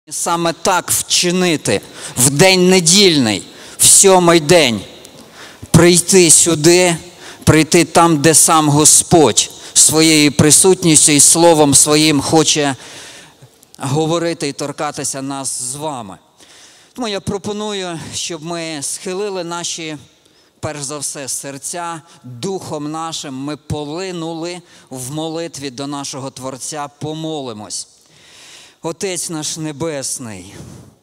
Саме так вчинити в день недільний, в 7-й день, прийти сюди, прийти там, де сам Господь своєю присутністю і Словом Своїм хоче говорити і торкатися нас з вами. Тому я пропоную, щоб ми схилили наші, перш за все, серця, духом нашим, ми полинули в молитві до нашого Творця, помолимось. Отець наш Небесний,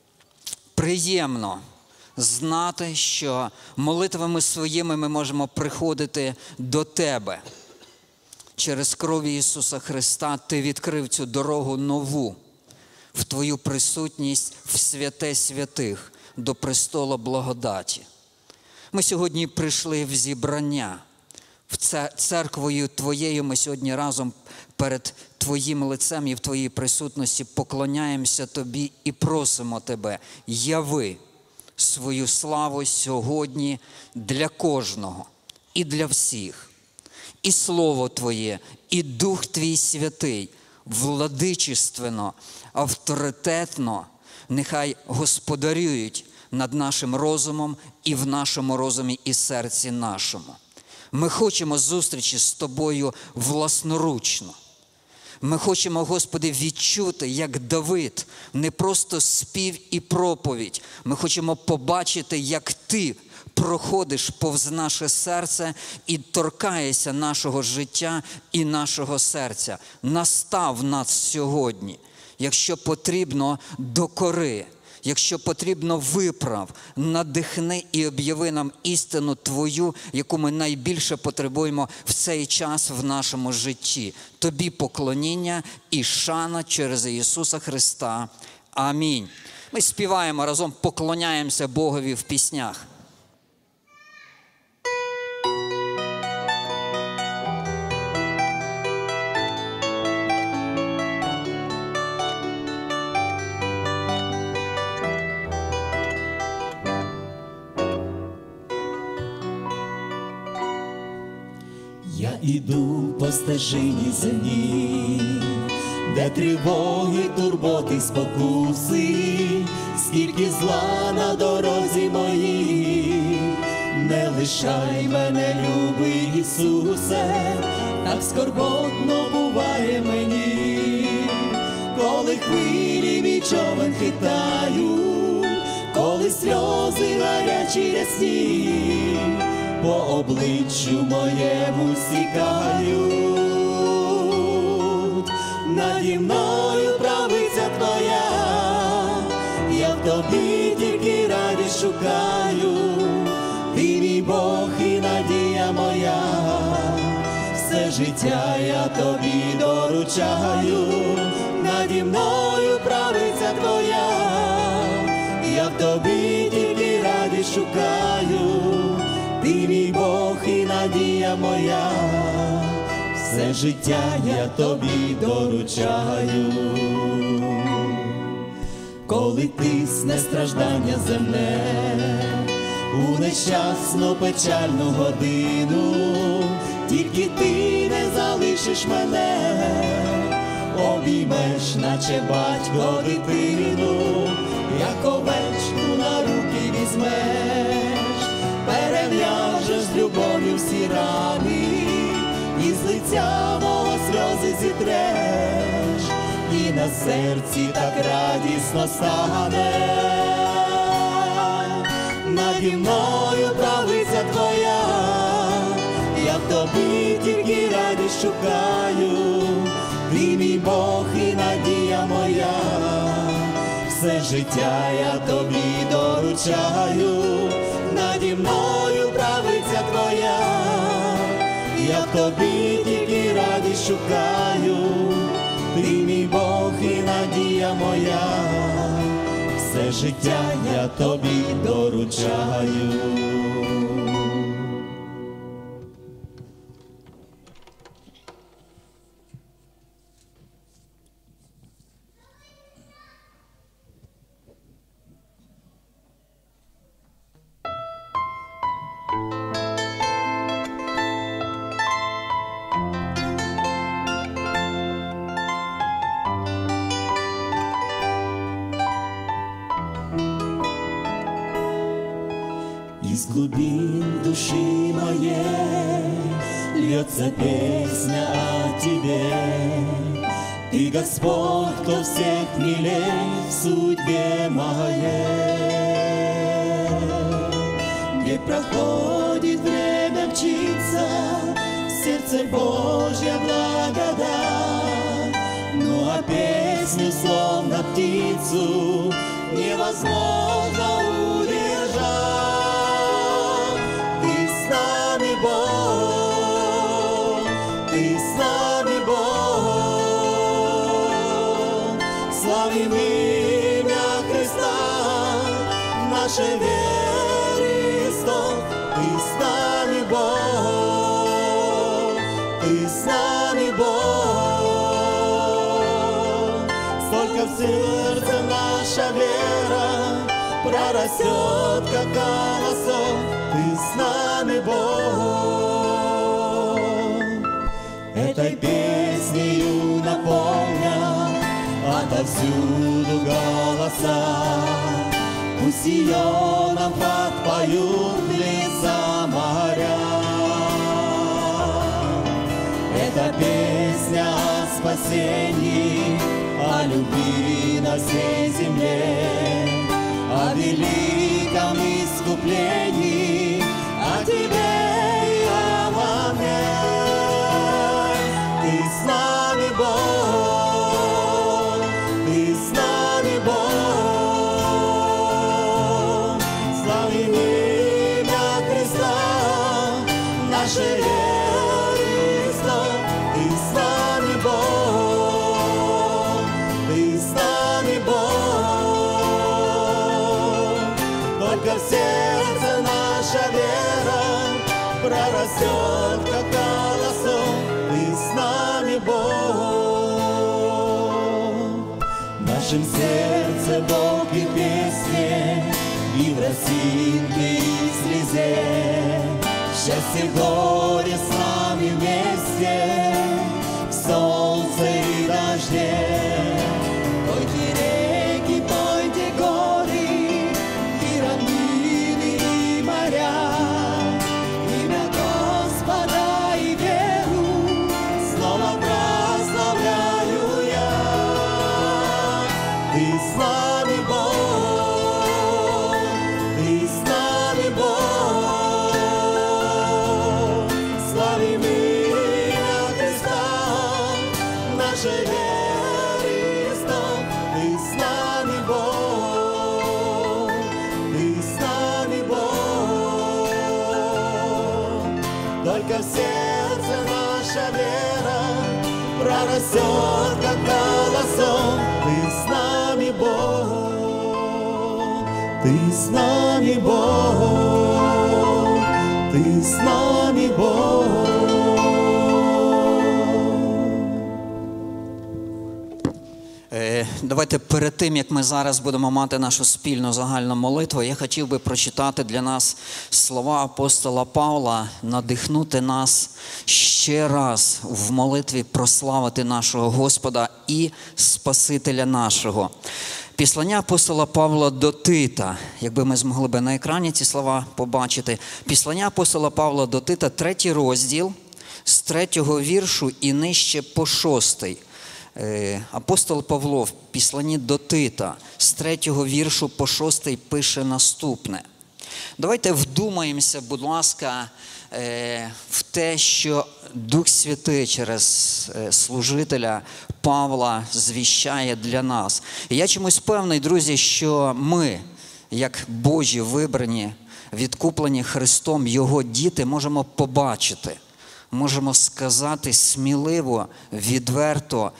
приємно знати, що молитвами своїми ми можемо приходити до Тебе. Через кров Ісуса Христа Ти відкрив цю дорогу нову, в Твою присутність, в святе святих, до престолу благодаті. Ми сьогодні прийшли в зібрання, в церквою Твоєю ми сьогодні разом перед Твоїм лицем і в Твоїй присутності поклоняємося Тобі і просимо Тебе, яви свою славу сьогодні для кожного і для всіх. І Слово Твоє, і Дух Твій Святий, владичественно, авторитетно, нехай господарюють над нашим розумом і в нашому розумі і серці нашому. Ми хочемо зустрічі з Тобою власноручно. Ми хочемо, Господи, відчути, як Давид, не просто спів і проповідь. Ми хочемо побачити, як Ти проходиш повз наше серце і торкаєшся нашого життя і нашого серця. Настав нас сьогодні, якщо потрібно, докори. Якщо потрібно, виправ, надихни і об'яви нам істину Твою, яку ми найбільше потребуємо в цей час в нашому житті. Тобі поклоніння і шана через Ісуса Христа. Амінь. Ми співаємо разом, поклоняємося Богові в піснях. Я іду по стежині землі, де тривоги, турботи, спокуси, скільки зла на дорозі моїй. Не лишай мене, любий Ісусе, так скорботно буває мені, коли хвилі мій човен хитають, коли сльози гарячі рясні по обличчю моєму стікають. Наді мною правиця Твоя, я в Тобі тільки радість шукаю. Ти мій Бог і надія моя, все життя я Тобі доручаю. Наді мною правиця Твоя, я в Тобі тільки радість шукаю. Ти мій Бог і надія моя, все життя я Тобі доручаю. Коли тисне страждання земне, у нещасну печальну годину, тільки Ти не залишиш мене, обіймеш, наче батько дитину, як овечку на руки візьмеш, перев'яжеш з любов'ю всі рани, і з лиця мого сльози зітреш, і на серці так радісно стане. Наді мною правиця Твоя, я в Тобі тільки радість шукаю. Ти мій Бог і надія моя, все життя я Тобі доручаю. Наді мною правиця Твоя, я в Тобі тільки радість шукаю. Ти мій Бог і надія моя, все життя я Тобі доручаю. Из глубин души моей льется песня о Тебе. Ты, Господь, кто всех милей в судьбе моей. Где проходит время мчится в сердце Божья благодать, ну а песню, словно птицу, невозможно удержать. Ты с нами, Бог, Ты с нами, Бог. Славим имя Христа, нашей веры исток. Ты с нами, Бог, Ты с нами, Бог. Столько в сердце наша вера прорастет, как колосок. Ты с нами, Бог. Этой песнею наполня отовсюду голоса. Пусть ее нам подпоют леса, моря. Это песня о спасении, о любви на всей земле, о великом искуплении, о Тебе и обо мне. Ты с нами, Бог, Ты с нами, Бог. Славим имя Христа, нашей веры исток. Ты с нами, Бог, Ты с нами, Бог. Только в сердце наша вера прорастет, как колосок. Ты с нами, Бог. В нашем сердце Бог и песне, и в росинке, и в слезе. Счастье, горе с нами вместе, в солнце и дожде. Пойте реки, пойте горы, и равнины, и моря. Имя Господа и веру снова прославляю я. Ты с нами, Бог, Ты с нами, Бог. Славим имя Христа, нашей веры исток. Ты с нами, Бог, Ты с нами, Бог. Только в сердце наша вера прорастет, как колосок. Ты с нами, Бог, Ты с нами, Бог, Ты с нами, Бог. Давайте перед тим, як ми зараз будемо мати нашу спільну загальну молитву, я хотів би прочитати для нас слова апостола Павла, надихнути нас ще раз в молитві прославити нашого Господа і Спасителя нашого. Післання апостола Павла до Тита, якби ми змогли би на екрані ці слова побачити. Післання апостола Павла до Тита, 3 розділ, з 3 віршу і нижче по 6. Апостол Павло в післанні до Тита з 3 віршу по 6 пише наступне. Давайте вдумаємося, будь ласка, в те, що Дух Святий через служителя Павла звіщає для нас. І я чомусь певний, друзі, що ми, як Божі вибрані, відкуплені Христом, Його діти, можемо побачити, можемо сказати сміливо, відверто: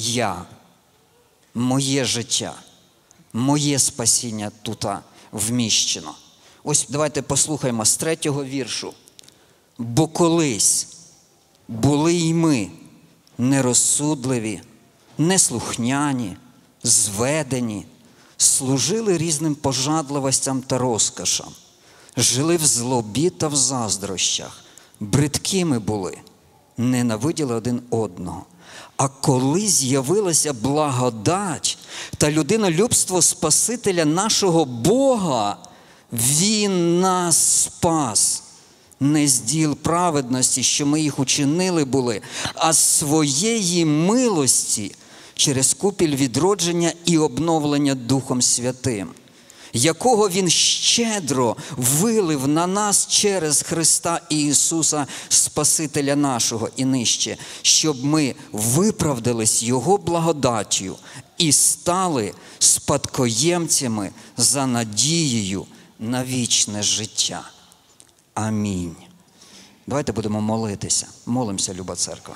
моє життя, моє спасіння тут вміщено. Ось давайте послухаємо з 3 віршу. «Бо колись були й ми нерозсудливі, неслухняні, зведені, служили різним пожадливостям та розкошам, жили в злобі та в заздрощах, бридкими були, ненавиділи один одного. А коли з'явилася благодать та людинолюбство Спасителя нашого Бога, Він нас спас. Не з діл праведності, що ми їх учинили були, а з своєї милості через купіль відродження і обновлення Духом Святим, якого Він щедро вилив на нас через Христа Ісуса, Спасителя нашого і нижче, щоб ми виправдались Його благодаттю і стали спадкоємцями за надією на вічне життя. Амінь. Давайте будемо молитися. Молимося, люба церква.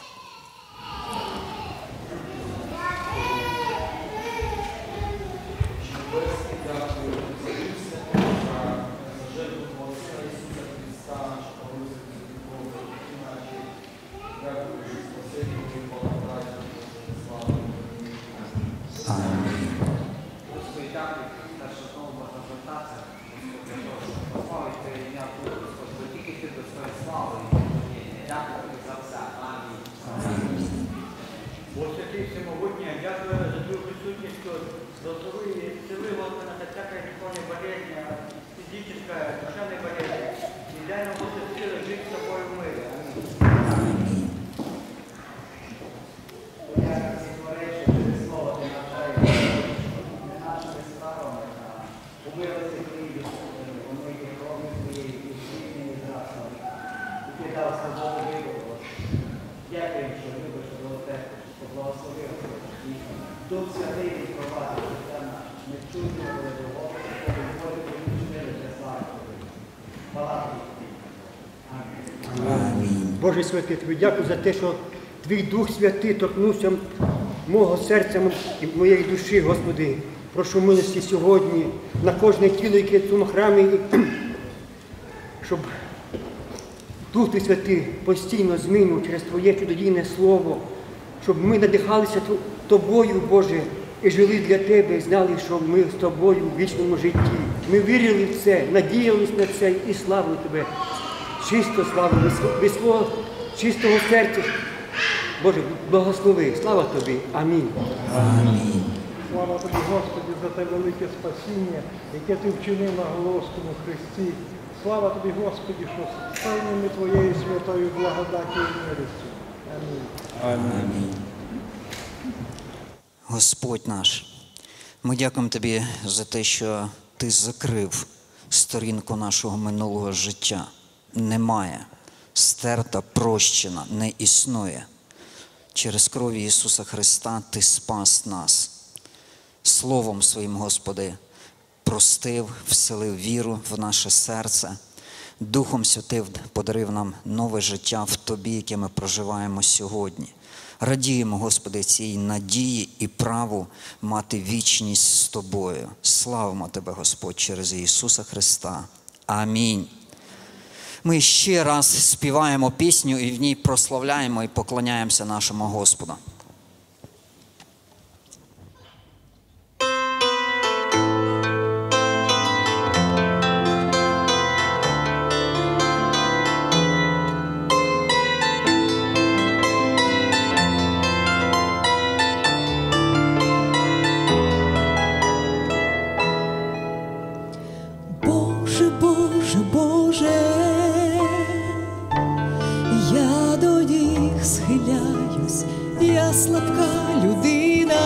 Дух Святий відпровадить життя наше. Ми чуємо, коли Бога, коли Боже помічнили для слави Тобі. Хвала Тобі. Амінь. Боже Святий, Тобі дякую за те, що Твій Дух Святий торкнувся мого серця і моєї душі, Господи. Прошу милості сьогодні на кожне тіло, яке в цьому храмі, щоб Дух Твій Святий постійно змінював через Твоє чудодійне Слово, щоб ми надихалися Тобою, Боже, і жили для Тебе, і знали, що ми з Тобою в вічному житті. Ми вірили в це, надіялись на це і славили Тебе. Чисто славили, від свого чистого серця. Боже, благослови. Слава Тобі. Амінь. Амінь. Слава Тобі, Господи, за те велике спасіння, яке Ти вчинив на Голгофському хресті. Слава Тобі, Господи, що сповнені Твоєю святою благодаттю і милістю. Амінь. Амінь. Господь наш, ми дякуємо Тобі за те, що Ти закрив сторінку нашого минулого життя. Немає. Стерта, прощена, не існує. Через кров Ісуса Христа Ти спас нас. Словом Своїм, Господи, простив, вселив віру в наше серце. Духом Святим подарив нам нове життя в Тобі, яке ми проживаємо сьогодні. Радіємо, Господи, цій надії і праву мати вічність з Тобою. Славимо Тебе, Господь, через Ісуса Христа. Амінь. Ми ще раз співаємо пісню і в ній прославляємо і поклоняємося нашому Господу. Боже, Боже, Боже, я до ніг схиляюсь, я слабка людина,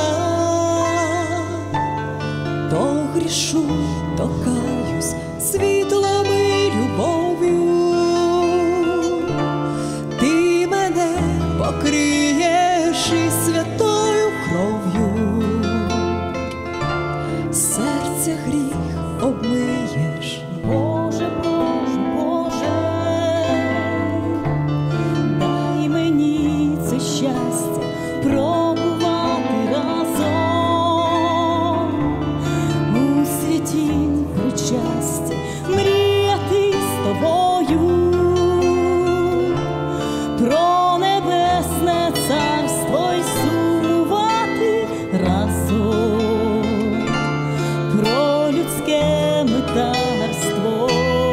то грішу, то каюсь світлом і любов'ю. Ти мене покриєш із святою кров'ю, серця гріх обмиєш. Боже, Боже, Боже, дай мені це щастя пробувати разом у світі причасті, мріяти з Тобою про небесне царство й сумувати разом про людське митарство.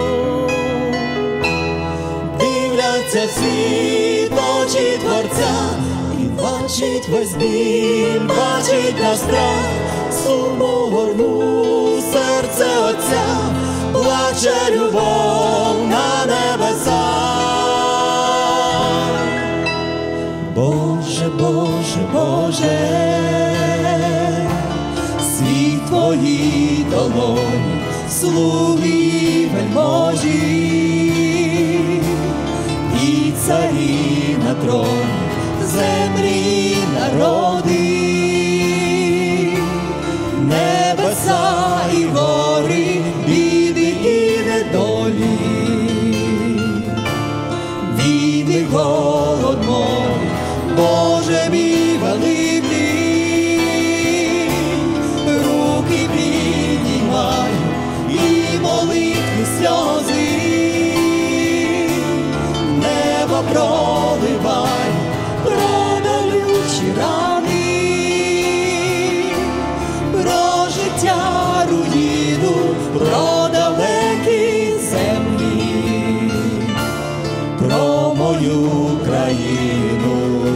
Дивляться світ очі Творця, і бачить весь біль, бачить на страх, суму горну серце Отця, плач плаче любов на небесах. Боже, Боже, Боже, світ твої долоні, слуги і вельможі, і царі на троні, землі і народи, небеса і гори, біди і недолі, війни, голод, морі, Боже мій великий, руки піднімаю і молитви сльози, небо проливай, про болючі рани, про життя руїну, про далекі землі, про мою країну.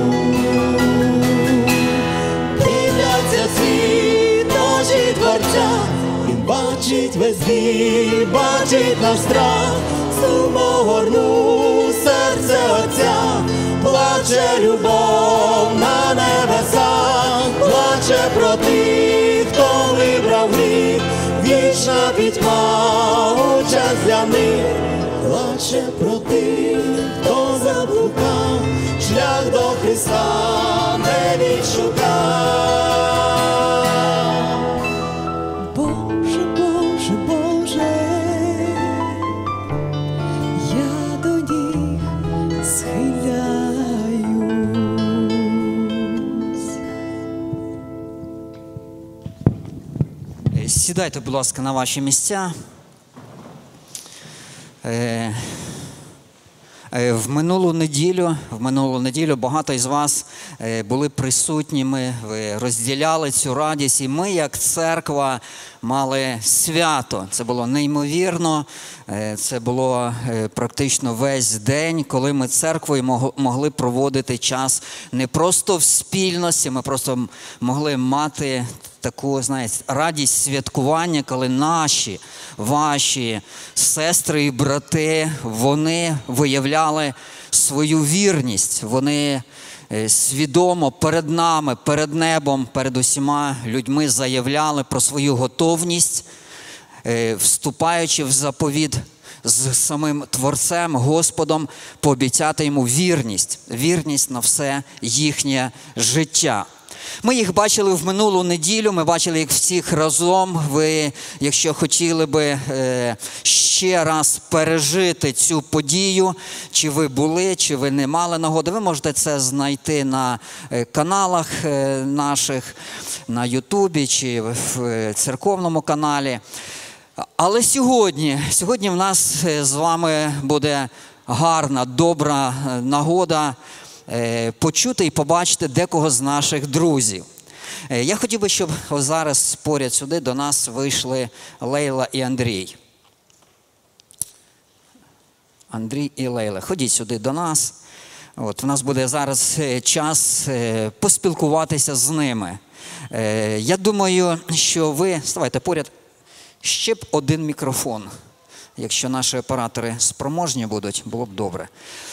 Дивляться світ очі Творця, Він бачить весь біль, бачить наш страх, сумогорну серце Отця, плаче любов на небесах, плаче про тих, хто вибрав гріх, вічна пітьма у час для них, плаче про тих, хто заблукав, шлях до Христа не відшукав. Боже, Боже, Боже, я до них схиляюсь. Сідайте, будь ласка, на ваші місця. В минулу неділю багато із вас були присутніми, ви розділяли цю радість, і ми, як церква, мали свято. Це було неймовірно, це було практично весь день, коли ми церквою могли проводити час не просто в спільності, ми просто могли мати таку, знаєте, радість святкування, коли наші, ваші сестри і брати, вони виявляли свою вірність, вони свідомо перед нами, перед небом, перед усіма людьми заявляли про свою готовність, вступаючи в заповіт з самим Творцем, Господом, пообіцяти йому вірність на все їхнє життя. Ми їх бачили в минулу неділю, ми бачили їх всіх разом. Ви, якщо хотіли би ще раз пережити цю подію, чи ви були, чи ви не мали нагоди, ви можете це знайти на каналах наших, на Ютубі, чи в церковному каналі. Але сьогодні в нас з вами буде гарна, добра нагода почути і побачити декого з наших друзів. Я хотів би, щоб зараз поряд сюди до нас вийшли Лейла і Андрій. Андрій і Лейла, ходіть сюди до нас. От, у нас буде зараз час поспілкуватися з ними. Я думаю, що ви... Ставайте поряд. Ще б один мікрофон. Якщо наші оператори спроможні будуть, було б добре.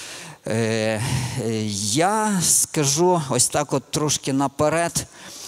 Я скажу ось так от трошки наперед.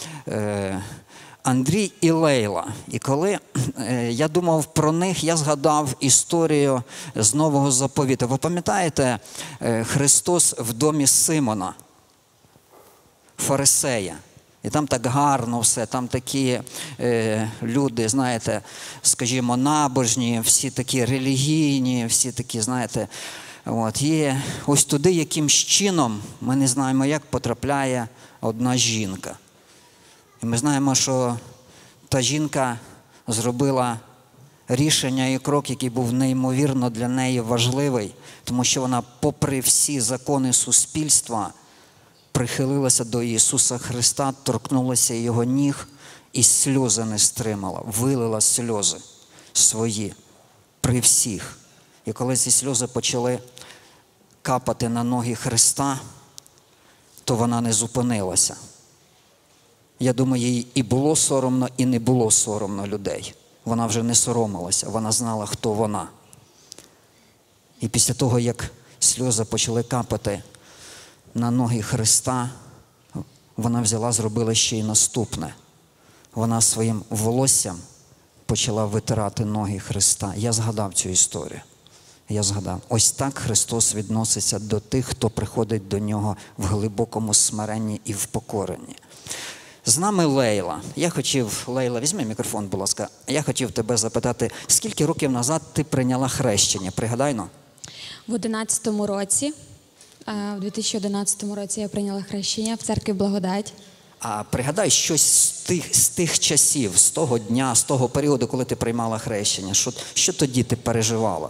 Андрій і Лейла. І коли я думав про них, я згадав історію з Нового Заповіту. Ви пам'ятаєте Христос в домі Симона, фарисея? І там так гарно все, там такі люди, знаєте, скажімо, набожні, всі такі релігійні, всі такі, знаєте, от, і ось туди якимсь чином, ми не знаємо як, потрапляє одна жінка. І ми знаємо, що та жінка зробила рішення і крок, який був неймовірно для неї важливий, тому що вона, попри всі закони суспільства, прихилилася до Ісуса Христа, торкнулася Його ніг і сльози не стримала, вилила сльози свої при всіх. І коли ці сльози почали капати на ноги Христа, то вона не зупинилася. Я думаю, їй і було соромно, і не було соромно людей. Вона вже не соромилася, вона знала, хто вона. І після того, як сльози почали капати на ноги Христа, вона взяла, зробила ще й наступне. Вона своїм волоссям почала витирати ноги Христа. Я згадав цю історію. Я згадав. Ось так Христос відноситься до тих, хто приходить до Нього в глибокому смиренні і в покоренні. З нами Лейла. Лейла, візьми мікрофон, будь ласка. Я хотів тебе запитати, скільки років назад ти прийняла хрещення? Пригадайно. В 11-му році, в 2011 році я прийняла хрещення в церкві Благодать. А пригадай щось з тих часів, з того дня, з того періоду, коли ти приймала хрещення. Що тоді ти переживала?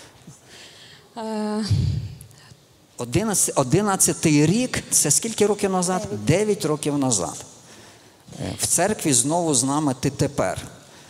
11-й рік – це скільки років назад? 9 років назад. В церкві знову з нами ти тепер.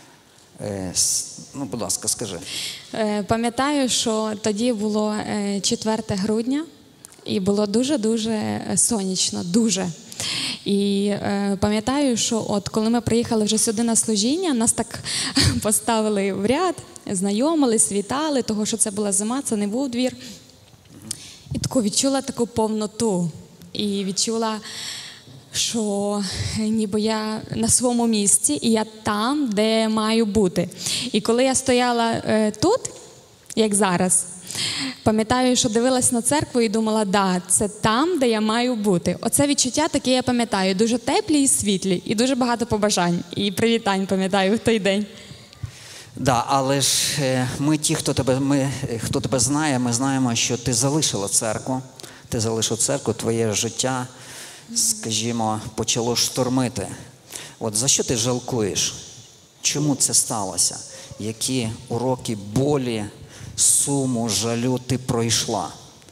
Ну, будь ласка, скажи. Пам'ятаю, що тоді було 4 грудня і було дуже-дуже сонячно, дуже. І пам'ятаю, що от коли ми приїхали вже сюди на служіння, нас так поставили в ряд, знайомились, вітали, того, що це була зима, це не був двір. І відчула таку повноту. І відчула, що ніби я на своєму місці, і я там, де маю бути. І коли я стояла тут, як зараз, пам'ятаю, що дивилась на церкву і думала, да, це там, де я маю бути. Оце відчуття таке я пам'ятаю, дуже теплі і світлі, і дуже багато побажань, і привітань пам'ятаю в той день. Да, але ж ми ті, хто тебе знає, ми знаємо, що ти залишила церкву. Ти залишив церкву, твоє життя, скажімо, почало штормити. От за що ти жалкуєш? Чому це сталося? Які уроки болі, суму, жалю ти пройшла?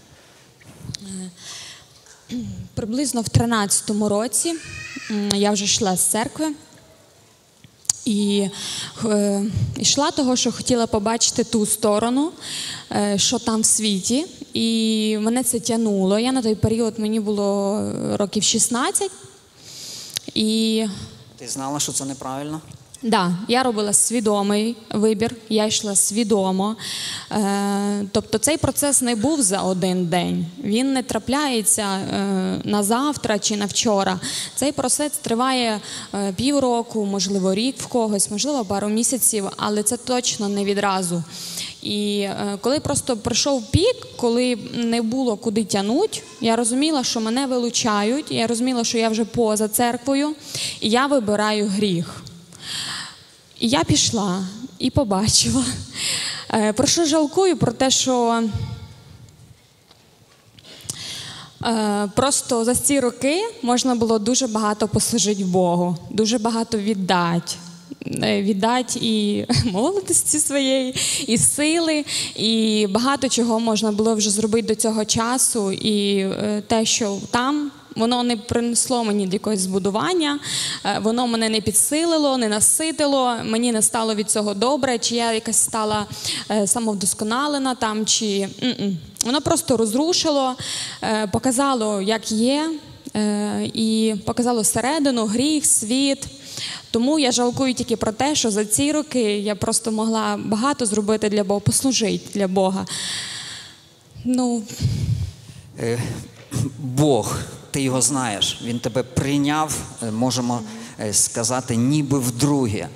Приблизно в 13-му році я вже йшла з церкви. І йшла того, що хотіла побачити ту сторону, що там в світі. І мене це тягнуло. Я на той період, мені було років 16. І... Ти знала, що це неправильно? Да, я робила свідомий вибір, я йшла свідомо. Тобто цей процес не був за один день. Він не трапляється на завтра чи на вчора. Цей процес триває півроку, можливо, рік в когось, можливо, пару місяців, але це точно не відразу. І коли просто прийшов пік, коли не було куди тягнути, я розуміла, що мене вилучають, я розуміла, що я вже поза церквою, і я вибираю гріх. І я пішла і побачила. Про що жалкую? Про те, що просто за ці роки можна було дуже багато послужити Богу, дуже багато віддати. Віддати і молодості своєї, і сили, і багато чого можна було вже зробити до цього часу. І те, що там, воно не принесло мені якогось збудування, воно мене не підсилило, не наситило, мені не стало від цього добре, чи я якась стала самовдосконалена там, чи... Воно просто розрушило, показало, як є, і показало всередину, гріх, світ. Тому я жалкую тільки про те, що за ці роки я просто могла багато зробити для Бога, послужити для Бога. Бог, ти його знаєш, він тебе прийняв, можемо сказати, ніби вдруге.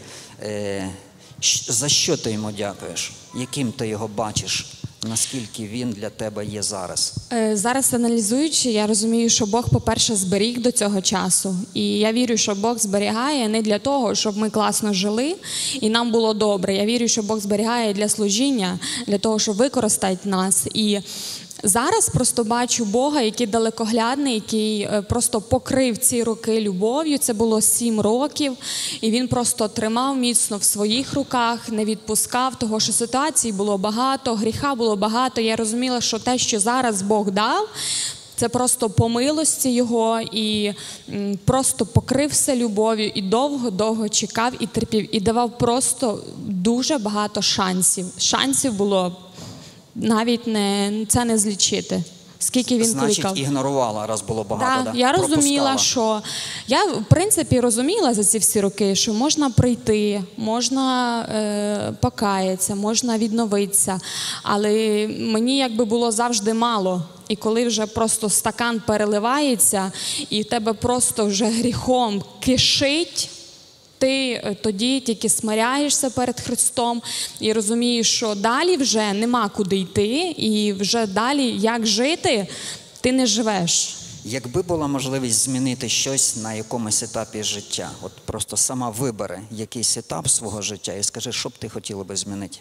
За що ти йому дякуєш? Яким ти його бачиш? Наскільки він для тебе є зараз? Зараз аналізуючи, я розумію, що Бог, по-перше, зберіг до цього часу. І я вірю, що Бог зберігає не для того, щоб ми класно жили і нам було добре. Я вірю, що Бог зберігає для служіння, для того, щоб використати нас. І зараз просто бачу Бога, який далекоглядний, який просто покрив ці роки любов'ю. Це було 7 років, і він просто тримав міцно в своїх руках, не відпускав, того, що ситуацій було багато, гріха було багато. Я розуміла, що те, що зараз Бог дав, це просто по милості Його, і просто покрив все любов'ю, і довго-довго чекав і терпів, і давав просто дуже багато шансів. Шансів було навіть це не злічити. скільки він Значить, кликав. ігнорувала, раз було багато, Да, да? я розуміла, Пропускала. що я в принципі розуміла за ці всі роки, що можна прийти, можна покаятися, можна відновитися, але мені якби було завжди мало. І коли вже просто стакан переливається, і в тебе просто вже гріхом кишить, ти тоді тільки смиряєшся перед Христом і розумієш, що далі вже нема куди йти, і вже далі як жити, ти не живеш. Якби була можливість змінити щось на якомусь етапі життя, от просто сама вибери якийсь етап свого життя і скажи, що б ти хотіла би змінити?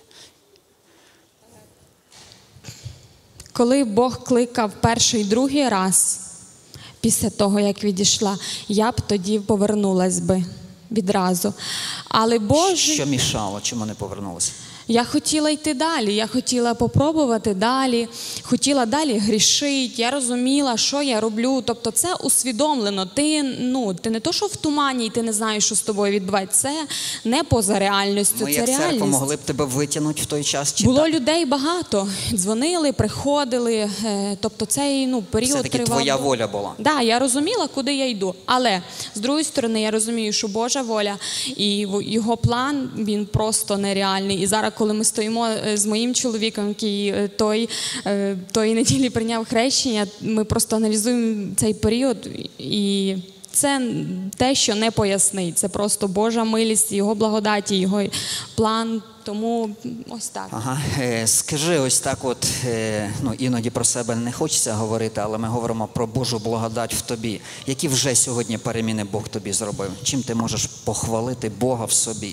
Коли Бог кликав перший і другий раз, після того, як відійшла, я б тоді повернулась би відразу. Але Боже, Що мішало, чому не повернулася? я хотіла йти далі, я хотіла попробувати далі, хотіла далі грішити, я розуміла, що я роблю. Тобто це усвідомлено. Ти не то, що в тумані, і ти не знаєш, що з тобою відбувається. Це не поза реальністю, Ми це як церква реальність. могли б тебе витягнути в той час? Чи Було так? людей багато, дзвонили, приходили, тобто цей період Все-таки тривав. твоя воля була. Да, я розуміла, куди я йду. Але, з другої сторони, я розумію, що Божа воля і його план, він просто нереальний. І зараз, коли ми стоїмо з моїм чоловіком, який тої неділі прийняв хрещення, ми просто аналізуємо цей період, і це те, що не пояснить. Це просто Божа милість, його благодаті, його план. Тому ось так. Ага, скажи ось так от, іноді про себе не хочеться говорити, але ми говоримо про Божу благодать в тобі. Які вже сьогодні переміни Бог тобі зробив? Чим ти можеш похвалити Бога в собі?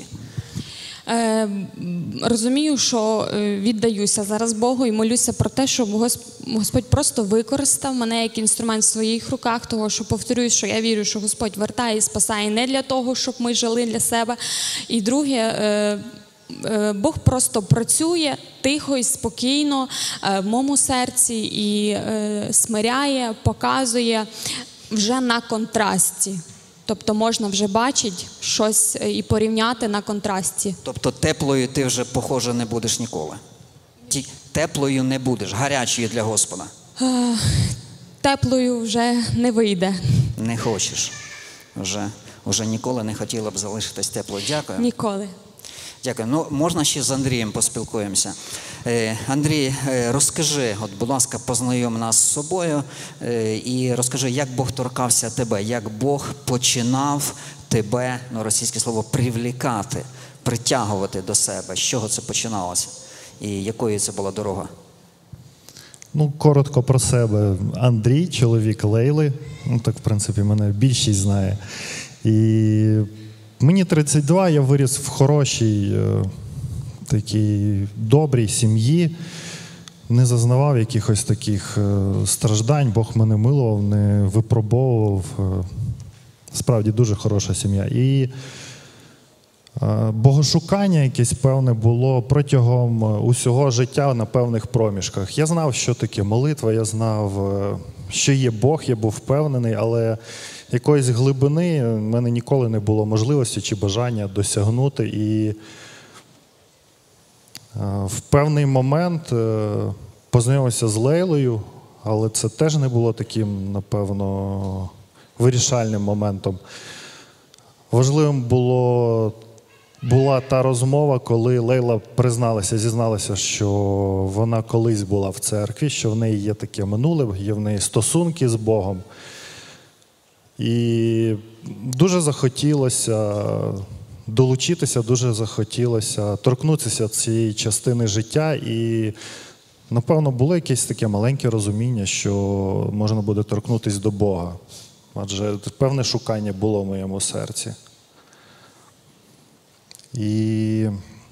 Розумію, що віддаюся зараз Богу і молюся про те, щоб Господь просто використав мене як інструмент в своїх руках, того, що повторюю, що я вірю, що Господь вертає і спасає не для того, щоб ми жили для себе. І друге, Бог просто працює тихо і спокійно в моєму серці і смиряє, показує вже на контрасті. Тобто можна вже бачити щось і порівняти на контрасті. Тобто теплою ти вже, похоже, не будеш ніколи? Теплою не будеш, гарячою для Господа? Теплою вже не вийде. Не хочеш. Вже ніколи не хотіла б залишитись теплою. Дякую. Ніколи. Дякую. Можна ще з Андрієм поспілкуємося. Андрій, розкажи, будь ласка, познайом нас з собою і розкажи, як Бог торкався тебе, як Бог починав тебе, російське слово, привлікати, притягувати до себе. З чого це починалося і якою це була дорога? Коротко про себе. Андрій, чоловік Лейли. Так, в принципі, мене більшість знає. І мені 32, я виріс в хорошій, такій добрій сім'ї, не зазнавав якихось таких страждань, Бог мене милував, не випробовував. Справді дуже хороша сім'я. І богошукання якесь певне було протягом усього життя на певних проміжках. Я знав, що таке молитва, я знав, що є Бог, я був впевнений, але якоїсь глибини в мене ніколи не було можливості чи бажання досягнути. І в певний момент познайомився з Лейлою, але це теж не було таким, напевно, вирішальним моментом. Важливим була та розмова, коли Лейла зізналася, що вона колись була в церкві, що в неї є таке минуле, є в неї стосунки з Богом. І дуже захотілося долучитися, дуже захотілося торкнутися цієї частини життя. І, напевно, було якесь таке маленьке розуміння, що можна буде торкнутися до Бога. Адже певне шукання було в моєму серці. І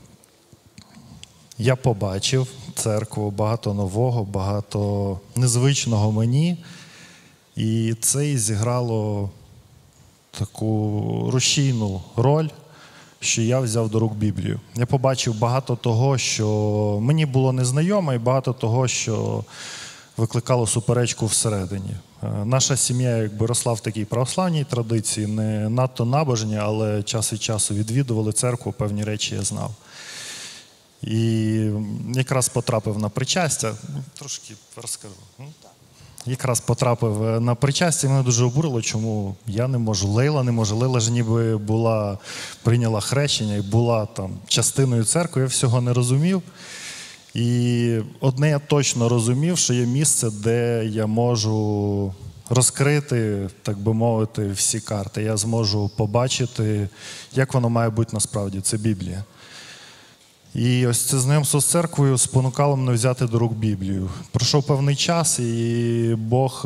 я побачив церкву, багато нового, багато незвичного мені. І це і зіграло таку рушійну роль, що я взяв до рук Біблію. Я побачив багато того, що мені було незнайоме, і багато того, що викликало суперечку всередині. Наша сім'я росла в такій православній традиції, не надто набожні, але час від часу відвідували церкву, певні речі я знав. І якраз потрапив на причастя. Трошки розкажу. якраз потрапив на причастя, мене дуже обурило, чому я не можу, Лейла не може. Лейла ж ніби прийняла хрещення і була там частиною церкви, я всього не розумів. І одне я точно розумів, що є місце, де я можу розкрити, так би мовити, всі карти. Я зможу побачити, як воно має бути насправді. Це Біблія. І ось це знайомство з церквою спонукало мене взяти до рук Біблію. Пройшов певний час, і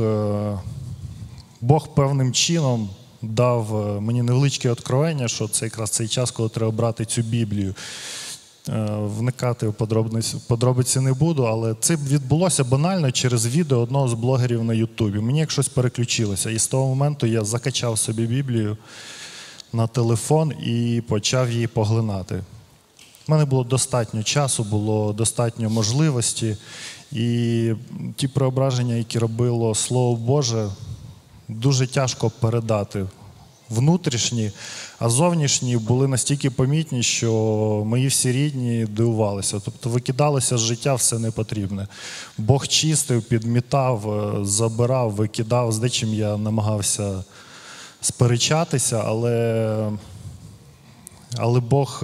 Бог певним чином дав мені невеличке откровення, що це якраз цей час, коли треба брати цю Біблію. Вникати в подробиці не буду, але це відбулося банально через відео одного з блогерів на Ютубі. Мені як щось переключилося. І з того моменту я закачав собі Біблію на телефон і почав її поглинати. У мене було достатньо часу, було достатньо можливості. І ті преображення, які робило Слово Боже, дуже тяжко передати. Внутрішні, а зовнішні були настільки помітні, що мої всі рідні дивувалися. Тобто викидалося з життя все непотрібне. Бог чистив, підмітав, забирав, викидав. З дечим я намагався сперечатися, але Бог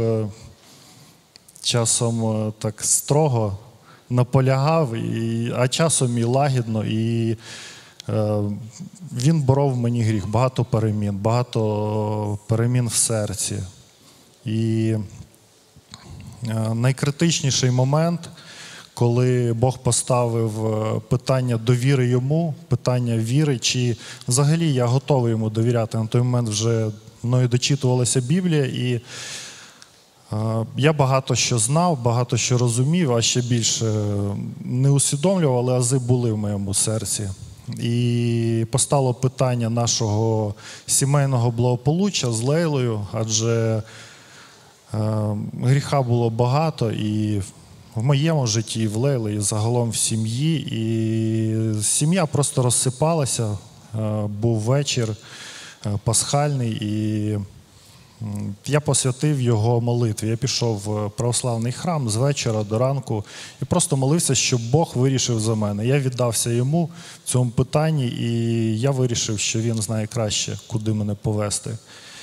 часом так строго наполягав, а часом і лагідно. І Він боров в мені гріх, багато перемін в серці. І найкритичніший момент, коли Бог поставив питання довіри йому, питання віри, чи взагалі я готовий йому довіряти. На той момент вже мною дочитувалася Біблія, і я багато що знав, багато що розумів, а ще більше не усвідомлював, але ази були в моєму серці. І постало питання нашого сімейного благополуччя з Лейлою, адже гріха було багато і в моєму житті, і в Лейлі, і загалом в сім'ї. І сім'я просто розсипалася, був вечір пасхальний, і я посвятив його молитві. Я пішов в православний храм з вечора до ранку і просто молився, щоб Бог вирішив за мене. Я віддався йому в цьому питанні, і я вирішив, що він знає краще, куди мене повести.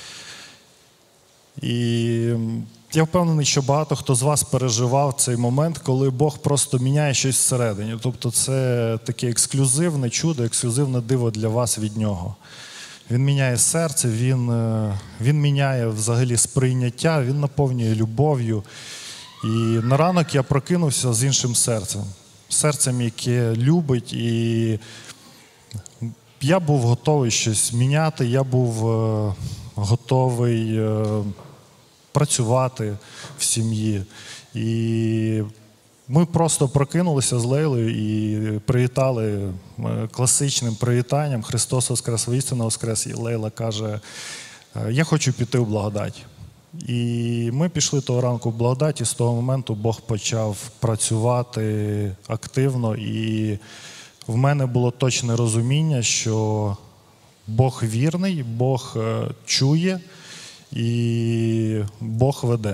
І я впевнений, що багато хто з вас переживав цей момент, коли Бог просто міняє щось всередині. Тобто це таке ексклюзивне чудо, ексклюзивне диво для вас від нього. Він міняє серце, він міняє взагалі сприйняття, він наповнює любов'ю. І на ранок я прокинувся з іншим серцем. Серцем, яке любить. І я був готовий щось міняти, я був готовий працювати в сім'ї. І ми просто прокинулися з Лейлою і привітали класичним привітанням «Христос воскрес, воістину воскрес». І Лейла каже, я хочу піти в благодать. І ми пішли того ранку в благодать, і з того моменту Бог почав працювати активно. І в мене було точне розуміння, що Бог вірний, Бог чує і Бог веде.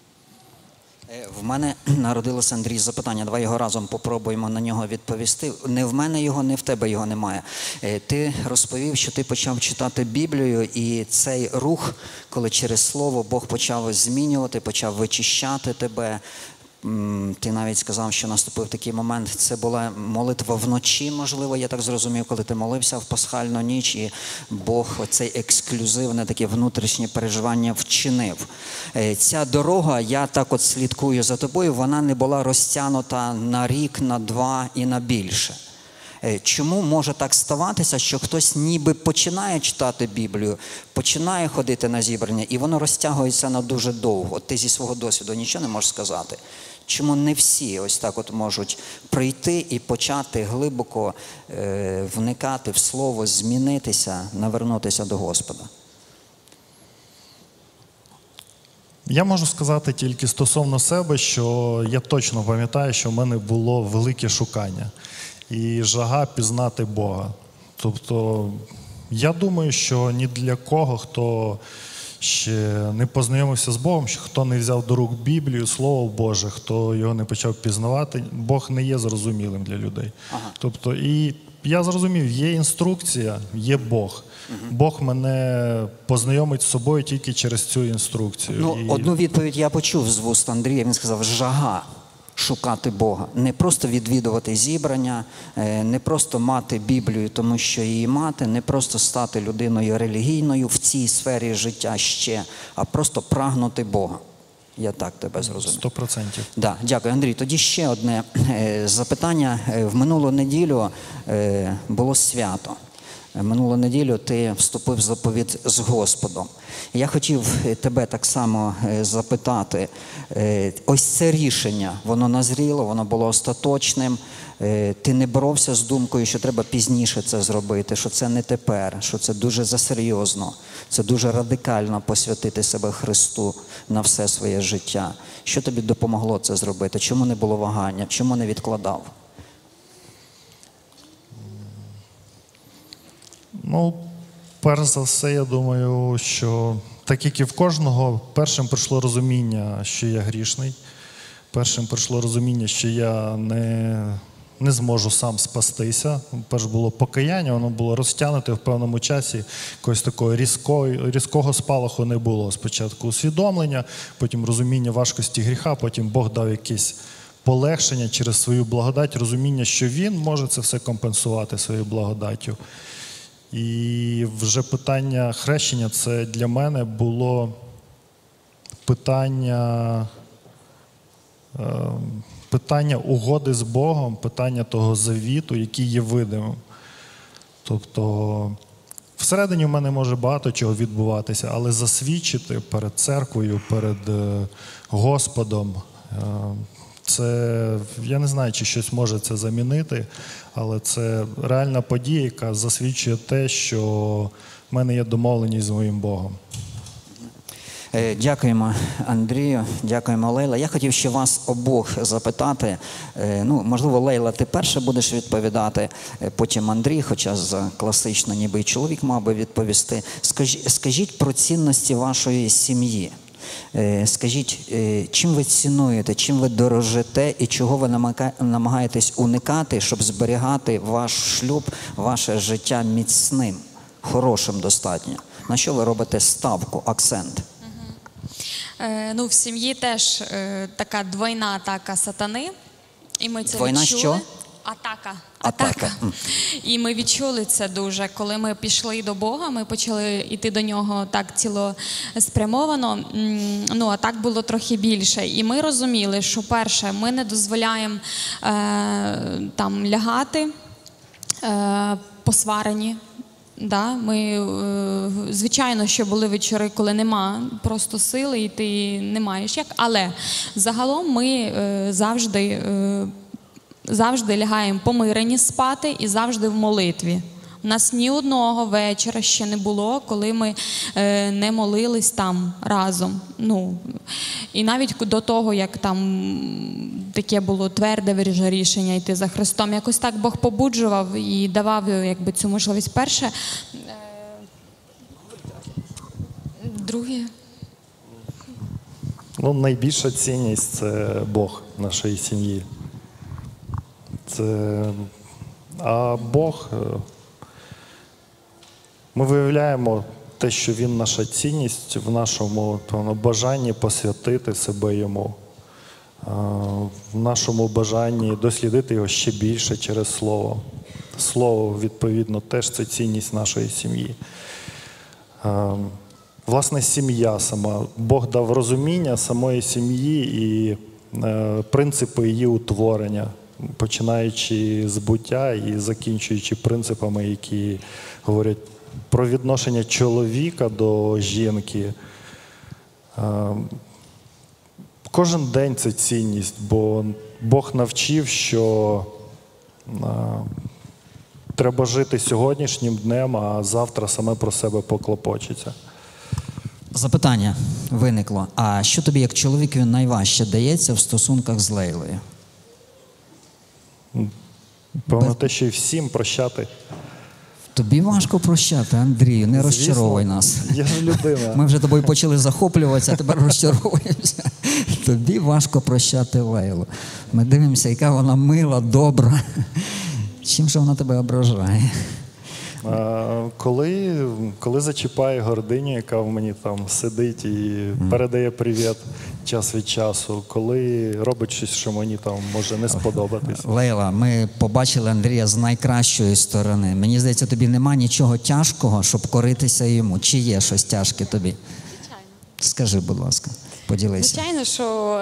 В мене народилося, Андрій, запитання. Давай його разом попробуємо на нього відповісти. Не в мене його, не в тебе його немає. Ти розповів, що ти почав читати Біблію, і цей рух, коли через Слово Бог почав змінювати, почав вичищати тебе. Ти навіть сказав, що наступив такий момент. Це була молитва вночі, можливо, я так зрозумів, коли ти молився в пасхальну ніч, і Бог оцей ексклюзивне таке внутрішнє переживання вчинив. Ця дорога, я так от слідкую за тобою, вона не була розтягнута на рік, на два і на більше. Чому може так ставатися, що хтось ніби починає читати Біблію, починає ходити на зібрання, і воно розтягується на дуже довго? Ти зі свого досвіду нічого не можеш сказати? Чому не всі ось так от можуть прийти і почати глибоко вникати в Слово, змінитися, навернутися до Господа? Я можу сказати тільки стосовно себе, що я точно пам'ятаю, що в мене було велике шукання і жага пізнати Бога. Тобто, я думаю, що ні для кого, хто ще не познайомився з Богом, хто не взяв до рук Біблію, Слово Боже, хто його не почав пізнавати, Бог не є зрозумілим для людей. Ага. Тобто, і я зрозумів, є інструкція, є Бог. Бог мене познайомить з собою тільки через цю інструкцію. Ну, одну відповідь я почув з вуст Андрія, він сказав, жага шукати Бога. Не просто відвідувати зібрання, не просто мати Біблію, тому що її мати, не просто стати людиною релігійною в цій сфері життя ще, а просто прагнути Бога. Я так тебе зрозумів. 100%. Да, дякую, Андрій. Тоді ще одне запитання. В минулу неділю було свято. Минулу неділю ти вступив в заповідь з Господом. Я хотів тебе так само запитати, ось це рішення, воно назріло, воно було остаточним, ти не боровся з думкою, що треба пізніше це зробити, що це не тепер, що це дуже засерйозно, це дуже радикально посвятити себе Христу на все своє життя. Що тобі допомогло це зробити? Чому не було вагання? Чому не відкладав? Ну, перш за все, я думаю, що так як і в кожного, першим прийшло розуміння, що я грішний. Першим прийшло розуміння, що я не зможу сам спастися. Перш було покаяння, воно було розтягнуте в певному часі. Якогось такого різкого спалаху не було. Спочатку усвідомлення, потім розуміння важкості гріха, потім Бог дав якесь полегшення через свою благодать, розуміння, що Він може це все компенсувати своєю благодаттю. І вже питання хрещення, це для мене було питання угоди з Богом, питання того завіту, який є видимим. Тобто всередині в мене може багато чого відбуватися, але засвідчити перед церквою, перед Господом, це, я не знаю, чи щось може це замінити, але це реальна подія, яка засвідчує те, що в мене є домовленість з моїм Богом. Дякуємо, Андрію, дякуємо, Лейла. Я хотів ще вас обох запитати, можливо, Лейла, ти перша будеш відповідати, потім Андрій, хоча за класично ніби і чоловік мав би відповісти. Скажіть про цінності вашої сім'ї. Скажіть, чим ви цінуєте, чим ви дорожите і чого ви намагаєтесь уникати, щоб зберігати ваш шлюб, ваше життя міцним, хорошим достатньо? На що ви робите ставку, акцент? В сім'ї теж така двойна атака сатани. І ми це Двойна відчули. що? Атака. І ми відчули це дуже. Коли ми пішли до Бога, ми почали йти до нього так цілеспрямовано, а так було трохи більше. І ми розуміли, що перше, ми не дозволяємо там лягати посварені. Да, звичайно, що були вечори, коли нема просто сили, і ти не маєш як. Але загалом ми завжди лягаємо помирені спати і завжди в молитві. У нас ні одного вечора ще не було, коли ми не молились там разом. І навіть до того, як там таке було тверде вже рішення йти за Христом, якось так Бог побуджував і давав цю можливість. Перше. Друге. Найбільша цінність – це Бог нашої сім'ї. А Бог, ми виявляємо те, що Він наша цінність в нашому бажанні посвятити себе Йому, в нашому бажанні дослідити Його ще більше через Слово. Слово, відповідно, теж це цінність нашої сім'ї. Власне, сім'я сама. Бог дав розуміння самої сім'ї і принципи її утворення, починаючи з буття і закінчуючи принципами, які говорять про відношення чоловіка до жінки. Кожен день це цінність, бо Бог навчив, що треба жити сьогоднішнім днем, а завтра саме про себе поклопочеться. Запитання виникло. А що тобі, як чоловікові, найважче дається в стосунках з Лейлою? Певно, те, що і всім прощати. Тобі важко прощати, Андрію, не розчаровуй нас. Я ж людина. Ми вже тобою почали захоплюватися, а тепер розчаровуємося. Тобі важко прощати Лейлу. Ми дивимося, яка вона мила, добра. Чим же вона тебе ображає? Коли зачіпає гординю, яка в мені там сидить і передає привіт час від часу, коли робить щось, що мені там може не сподобатись. Лейла, ми побачили Андрія з найкращої сторони. Мені здається, тобі нема нічого тяжкого, щоб коритися йому. Чи є щось тяжке тобі? Звичайно. Скажи, будь ласка, поділися. Звичайно, що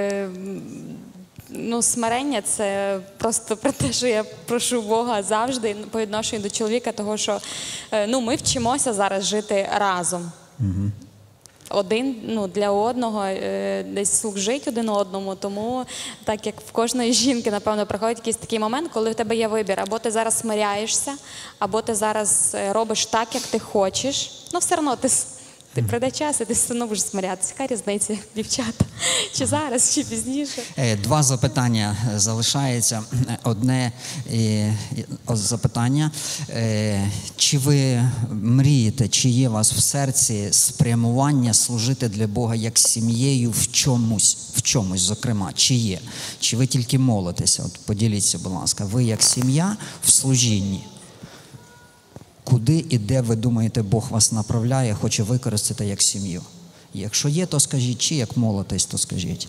смирення – це просто про те, що я прошу Бога завжди по відношенню до чоловіка, того, що ми вчимося зараз жити разом. Один для одного, десь служить один одному. Тому, так як в кожної жінки, напевно, приходить якийсь такий момент, коли в тебе є вибір. Або ти зараз смиряєшся, або ти зараз робиш так, як ти хочеш. Все одно ти прийде час, і ти все одно будеш смирятися. Яка різниця, дівчата? Чи зараз, чи пізніше? 2 запитання залишається. Одне запитання. Чи ви мрієте, чи є у вас в серці спрямування служити для Бога як сім'єю в чомусь, зокрема? Чи є? Чи ви тільки молитеся? От поділіться, будь ласка. Ви як сім'я в служінні. Куди і де, ви думаєте, Бог вас направляє, хоче використати як сім'ю? Якщо є, то скажіть, чи як молитесь, то скажіть.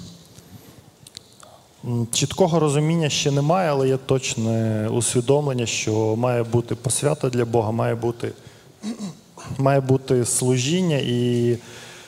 Чіткого розуміння ще немає, але є точне усвідомлення, що має бути посвята для Бога, має бути служіння і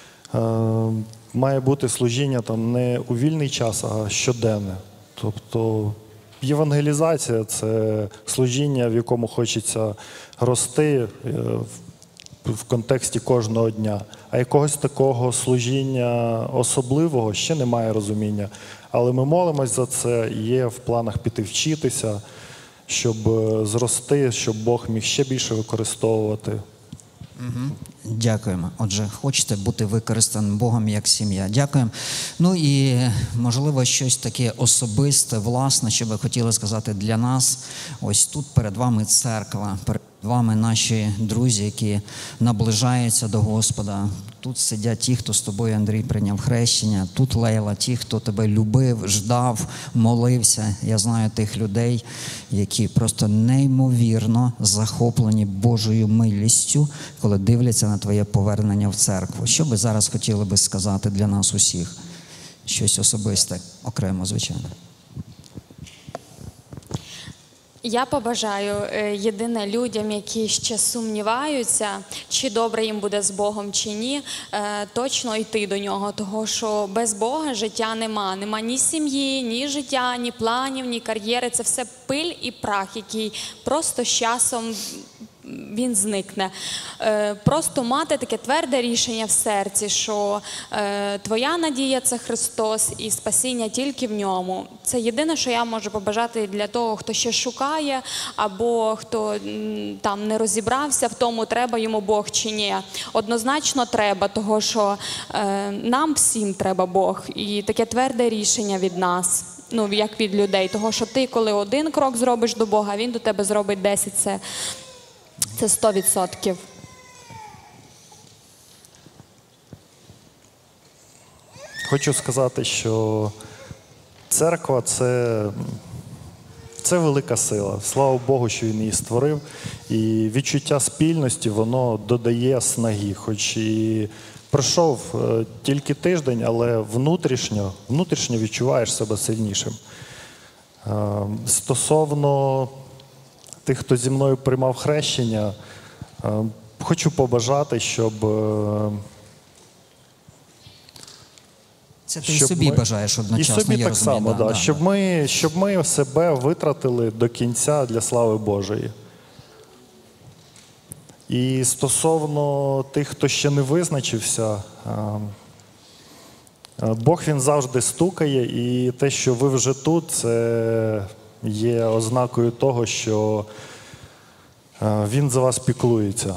має бути служіння там не у вільний час, а щоденне. Тобто євангелізація – це служіння, в якому хочеться рости в контексті кожного дня. А якогось такого служіння особливого ще немає розуміння. Але ми молимось за це, є в планах піти вчитися, щоб зрости, щоб Бог міг ще більше використовувати. Дякуємо. Отже, хочете бути використаним Богом як сім'я. Дякуємо. І, можливо, щось таке особисте, власне, що ви хотіли сказати для нас. Ось тут перед вами церква, перед вами наші друзі, які наближаються до Господа. Тут сидять ті, хто з тобою, Андрій, прийняв хрещення. Тут, Лейла, ті, хто тебе любив, ждав, молився. Я знаю тих людей, які просто неймовірно захоплені Божою милістю, коли дивляться на твоє повернення в церкву. Що ви зараз хотіли би сказати для нас усіх? Щось особисте, окремо, звичайно. Я побажаю єдине людям, які ще сумніваються, чи добре їм буде з Богом, чи ні, точно йти до нього, того що без Бога життя нема. Нема ні сім'ї, ні життя, ні планів, ні кар'єри. Це все пиль і прах, який просто з часом він зникне. Просто мати таке тверде рішення в серці, що твоя надія – це Христос і спасіння тільки в ньому. Це єдине, що я можу побажати для того, хто ще шукає, або хто там не розібрався в тому, треба йому Бог чи ні. Однозначно треба, того що нам всім треба Бог. І таке тверде рішення від нас. Як від людей. Того, що ти, коли один крок зробиш до Бога, Він до тебе зробить 10. Це 100%. Хочу сказати, що церква – це велика сила. Слава Богу, що Він її створив. І відчуття спільності, воно додає снаги. Хоч і пройшов тільки тиждень, але внутрішньо відчуваєш себе сильнішим. Стосовно тих, хто зі мною приймав хрещення, хочу побажати, щоб... Це ти і собі бажаєш одночасно, і собі я так розумію. само, щоб ми себе витратили до кінця для слави Божої. І стосовно тих, хто ще не визначився, Бог, Він завжди стукає, і те, що ви вже тут, це є ознакою того, що Він за вас піклується.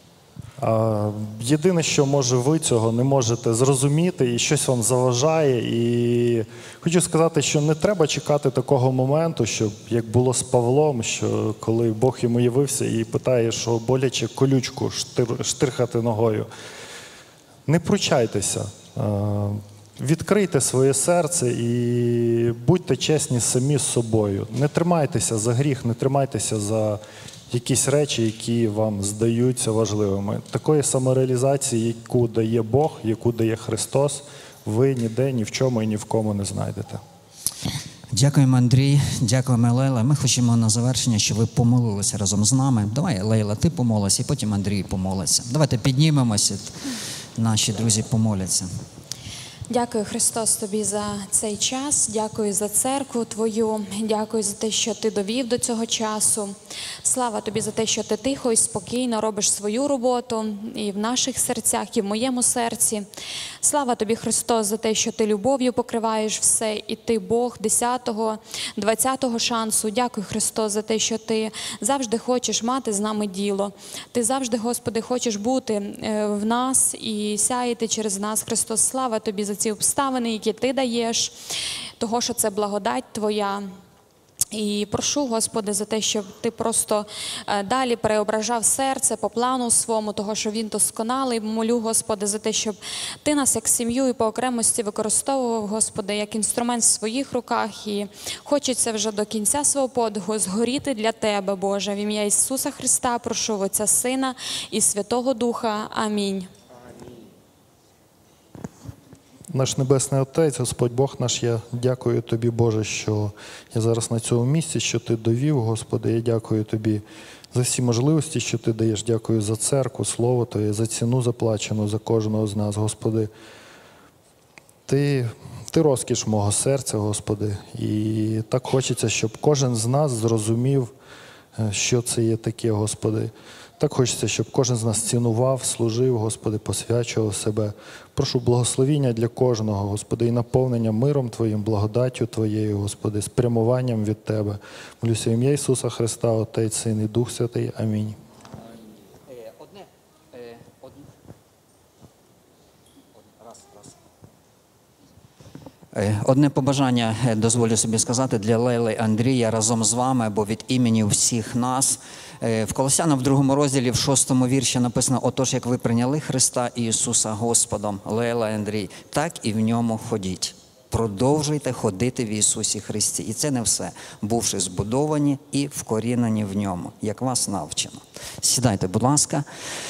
Єдине, що, може, ви цього не можете зрозуміти і щось вам заважає. І хочу сказати, що не треба чекати такого моменту, щоб, як було з Павлом, що коли Бог йому явився і питає, що боляче колючку штирхати ногою. Не пручайтеся. відкрийте своє серце і будьте чесні самі з собою. Не тримайтеся за гріх, не тримайтеся за якісь речі, які вам здаються важливими. Такої самореалізації, яку дає Бог, яку дає Христос, ви ніде, ні в чому і ні в кому не знайдете. Дякуємо, Андрій, дякуємо, Лейла. Ми хочемо на завершення, щоб ви помолилися разом з нами. Давай, Лейла, ти помолися, і потім Андрій помолиться. Давайте піднімемося, наші друзі помоляться. Дякую, Христос, тобі за цей час, дякую за церкву твою, дякую за те, що ти довів до цього часу. Слава тобі за те, що ти тихо і спокійно робиш свою роботу і в наших серцях, і в моєму серці. Слава тобі, Христос, за те, що ти любов'ю покриваєш все, і ти Бог 10-го, 20-го шансу. Дякую, Христос, за те, що ти завжди хочеш мати з нами діло. Ти завжди, Господи, хочеш бути в нас і сяяти через нас, Христос. Слава тобі за ці обставини, які ти даєш, того, що це благодать твоя. І прошу, Господи, за те, щоб ти просто далі переображав серце по плану своєму, того, що він досконалий. Молю, Господи, за те, щоб ти нас як сім'ю і по окремості використовував, Господи, як інструмент в своїх руках. І хочеться вже до кінця свого подвигу згоріти для Тебе, Боже. В ім'я Ісуса Христа прошу, Отця, Сина і Святого Духа. Амінь. Наш Небесний Отець, Господь Бог наш, я дякую Тобі, Боже, що я зараз на цьому місці, що Ти довів, Господи. Я дякую Тобі за всі можливості, що Ти даєш. Дякую за церкву, Слово Твоє, за ціну заплачену за кожного з нас, Господи. Ти розкіш мого серця, Господи. І так хочеться, щоб кожен з нас зрозумів, що це є таке, Господи. Так хочеться, щоб кожен з нас цінував, служив, Господи, посвячував себе. Прошу благословіння для кожного, Господи, і наповнення миром Твоїм, благодаттю Твоєю, Господи, спрямуванням від Тебе. Молюся в ім'я Ісуса Христа, Отець, Син і Дух Святий. Амінь. Одне побажання дозволю собі сказати для Лейли і Андрія разом з вами, бо від імені всіх нас. В Колосянам в 2 розділі, в 6 вірші написано: «Отож, як ви прийняли Христа Ісуса Господом, Лейла і Андрій, так і в ньому ходіть». Продовжуйте ходити в Ісусі Христі. І це не все. Бувши збудовані і вкорінені в ньому, як вас навчено. Сідайте, будь ласка.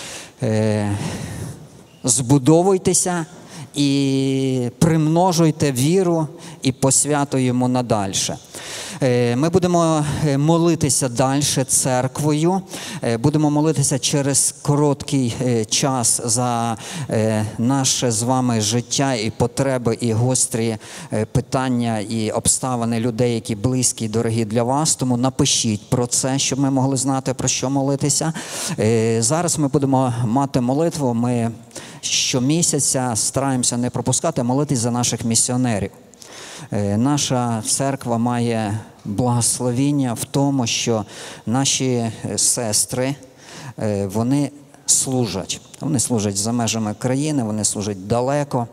Збудовуйтеся і примножуйте віру і посвятуємо надальше. Ми будемо молитися далі церквою, будемо молитися через короткий час за наше з вами життя і потреби, і гострі питання, і обставини людей, які близькі і дорогі для вас. Тому напишіть про це, щоб ми могли знати, про що молитися. Зараз ми будемо мати молитву, ми щомісяця стараємося не пропускати, молитись за наших місіонерів. Наша церква має благословіння в тому, що наші сестри, вони служать. Вони служать за межами країни, вони служать далеко.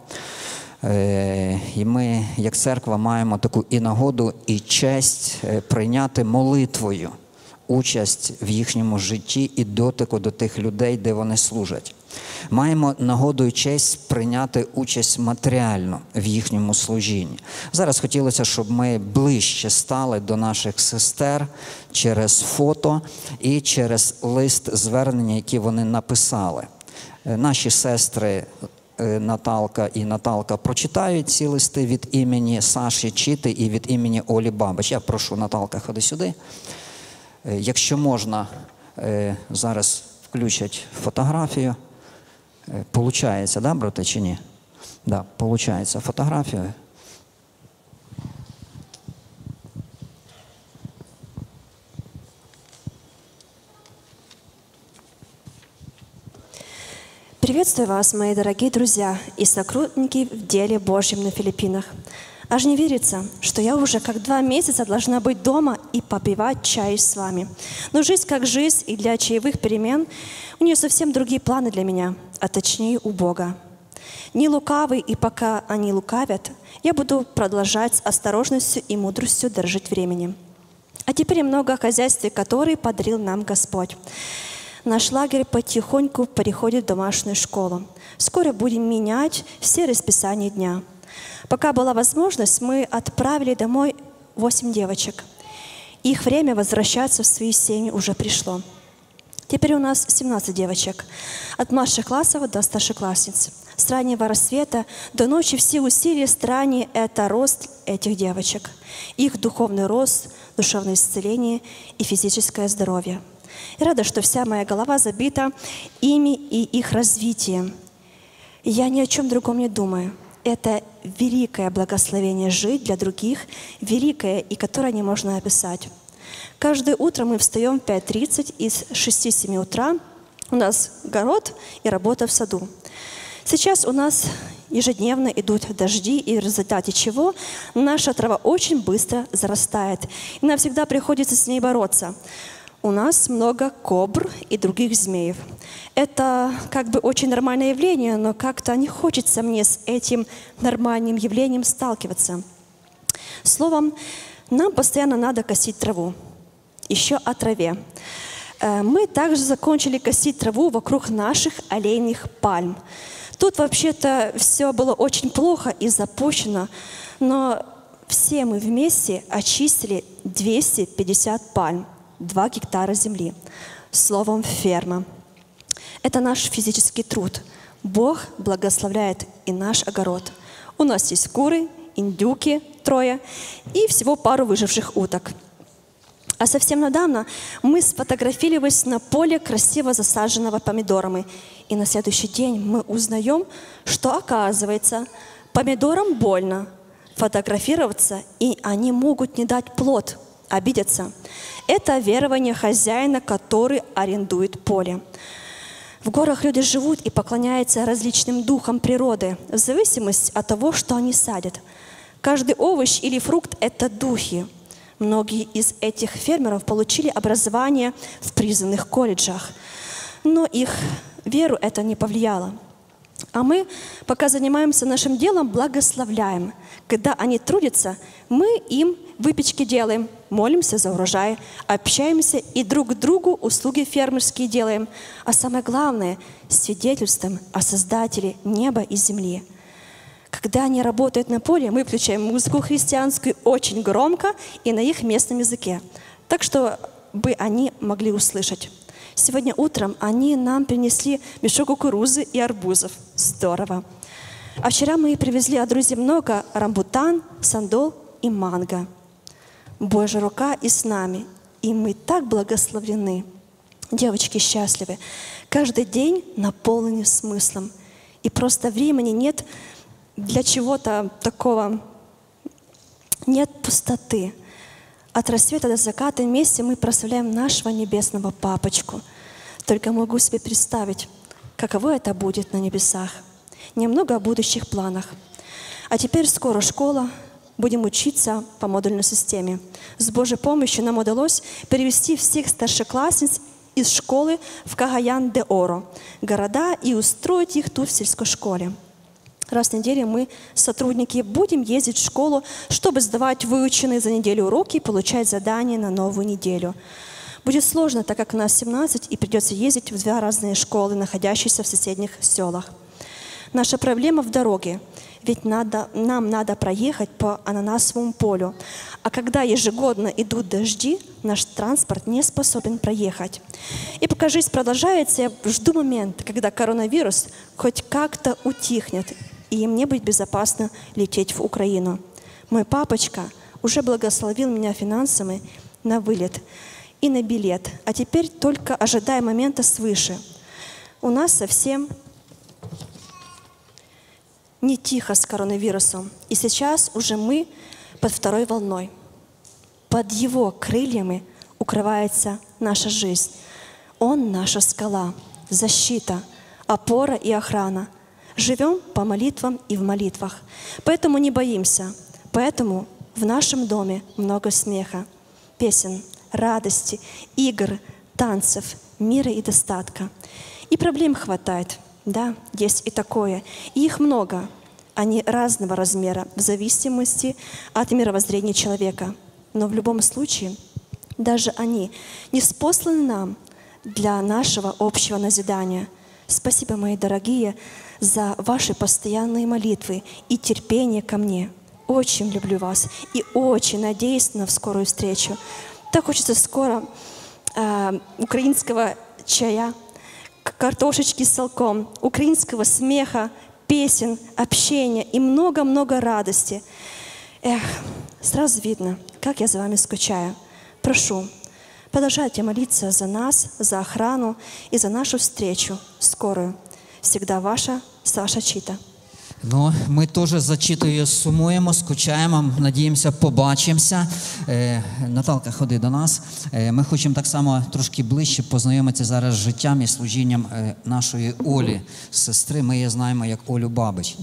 І ми, як церква, маємо таку і нагоду, і честь прийняти молитвою участь в їхньому житті і дотику до тих людей, де вони служать. Маємо нагоду і честь прийняти участь матеріально в їхньому служінні. Зараз хотілося, щоб ми ближче стали до наших сестер через фото і через лист звернення, які вони написали. Наші сестри Наталка і Наталка прочитають ці листи від імені Саші Чіти і від імені Олі Бабич. Я прошу, Наталка, ходи сюди. Якщо можна, зараз включать фотографію. Получається, да, брате, чи ні? Да, получається фотографія. Приветствую вас, мои дорогие друзья и сотрудники в деле Божьем на Филиппинах. Аж не верится, что я уже как 2 месяца должна быть дома и попивать чай с вами. Но жизнь как жизнь, и для чаевых перемен у нее совсем другие планы для меня, а точнее у Бога. Не лукавый, и пока они лукавят, я буду продолжать с осторожностью и мудростью дорожить временем. А теперь немного о хозяйстве, которое подарил нам Господь. Наш лагерь потихоньку переходит в домашнюю школу. Скоро будем менять все расписания дня. Пока была возможность, мы отправили домой 8 девочек. Их время возвращаться в свои семьи уже пришло. Теперь у нас 17 девочек, от младших классов до старшеклассниц. С раннего рассвета до ночи все усилия стране – это рост этих девочек, их духовный рост, душевное исцеление и физическое здоровье. И рада, что вся моя голова забита ими и их развитием. И я ни о чем другом не думаю. Это великое благословение жить для других, великое, и которое не можно описать. Каждое утро мы встаем в 5:30, и с 6-7 утра у нас огород и работа в саду. Сейчас у нас ежедневно идут дожди, и в результате чего наша трава очень быстро зарастает. И нам всегда приходится с ней бороться. У нас много кобр и других змеев. Это как бы очень нормальное явление, но как-то не хочется мне с этим нормальным явлением сталкиваться. Словом, нам постоянно надо косить траву. Еще о траве. Мы также закончили косить траву вокруг наших олейных пальм. Тут вообще-то все было очень плохо и запущено, но все мы вместе очистили 250 пальм, 2 гектара земли. Словом, ферма. Это наш физический труд. Бог благословляет и наш огород. У нас есть куры, индюки 3 и всего пару выживших уток. А совсем недавно мы сфотографировались на поле, красиво засаженного помидорами. И на следующий день мы узнаем, что, оказывается, помидорам больно фотографироваться, и они могут не дать плод, обидеться. Это верование хозяина, который арендует поле. В горах люди живут и поклоняются различным духам природы, в зависимости от того, что они садят. Каждый овощ или фрукт – это духи. Многие из этих фермеров получили образование в признанных колледжах, но их веру это не повлияло. А мы, пока занимаемся нашим делом, благословляем. Когда они трудятся, мы им выпечки делаем, молимся за урожай, общаемся и друг другу услуги фермерские делаем. А самое главное – свидетельствуем о Создателе неба и земли. Когда они работают на поле, мы включаем музыку христианскую очень громко и на их местном языке, так что бы они могли услышать. Сегодня утром они нам принесли мешок кукурузы и арбузов. Здорово. А вчера мы привезли от друзей много рамбутан, сандол и манго. Божья рука и с нами, и мы так благословлены. Девочки счастливы. Каждый день наполнен смыслом. И просто времени нет для чего-то такого, нет пустоты. От рассвета до заката вместе мы прославляем нашего небесного папочку. Только могу себе представить, каково это будет на небесах. Немного о будущих планах. А теперь скоро школа, будем учиться по модульной системе. С Божьей помощью нам удалось перевести всех старшеклассниц из школы в Кагаян-де-Оро, города, и устроить их тут в сельской школе. Раз в неделю мы, сотрудники, будем ездить в школу, чтобы сдавать выученные за неделю уроки и получать задания на новую неделю. Будет сложно, так как у нас 17, и придется ездить в 2 разные школы, находящиеся в соседних селах. Наша проблема в дороге, ведь нам надо проехать по ананасовому полю. А когда ежегодно идут дожди, наш транспорт не способен проехать. И пока жизнь продолжается, я жду момента, когда коронавирус хоть как-то утихнет, и мне будет безопасно лететь в Украину. Мой папочка уже благословил меня финансами на вылет и на билет, а теперь только ожидая момента свыше. У нас совсем не тихо с коронавирусом, и сейчас уже мы под 2 волной. Под его крыльями укрывается наша жизнь. Он наша скала, защита, опора и охрана. Живем по молитвам и в молитвах. Поэтому не боимся. Поэтому в нашем доме много смеха, песен, радости, игр, танцев, мира и достатка. И проблем хватает. Да, есть и такое. И их много. Они разного размера в зависимости от мировоззрения человека. Но в любом случае, даже они не спосланы нам для нашего общего назидания. Спасибо, мои дорогие, за ваши постоянные молитвы и терпение ко мне. Очень люблю вас и очень надеюсь на скорую встречу. Так хочется скоро украинского чая, картошечки с салком, украинского смеха, песен, общения и много-много радости. Эх, сразу видно, как я за вами скучаю. Прошу, продолжайте молиться за нас, за охрану и за нашу встречу скорую. Всегда ваша Саша Чита. Ну, ми теж за Читою сумуємо, скучаємо, надіємося, побачимося. Наталка, ходи до нас. Ми хочемо так само трошки ближче познайомитися зараз з життям і служінням нашої Олі, сестри. Ми її знаємо як Олю Бабич.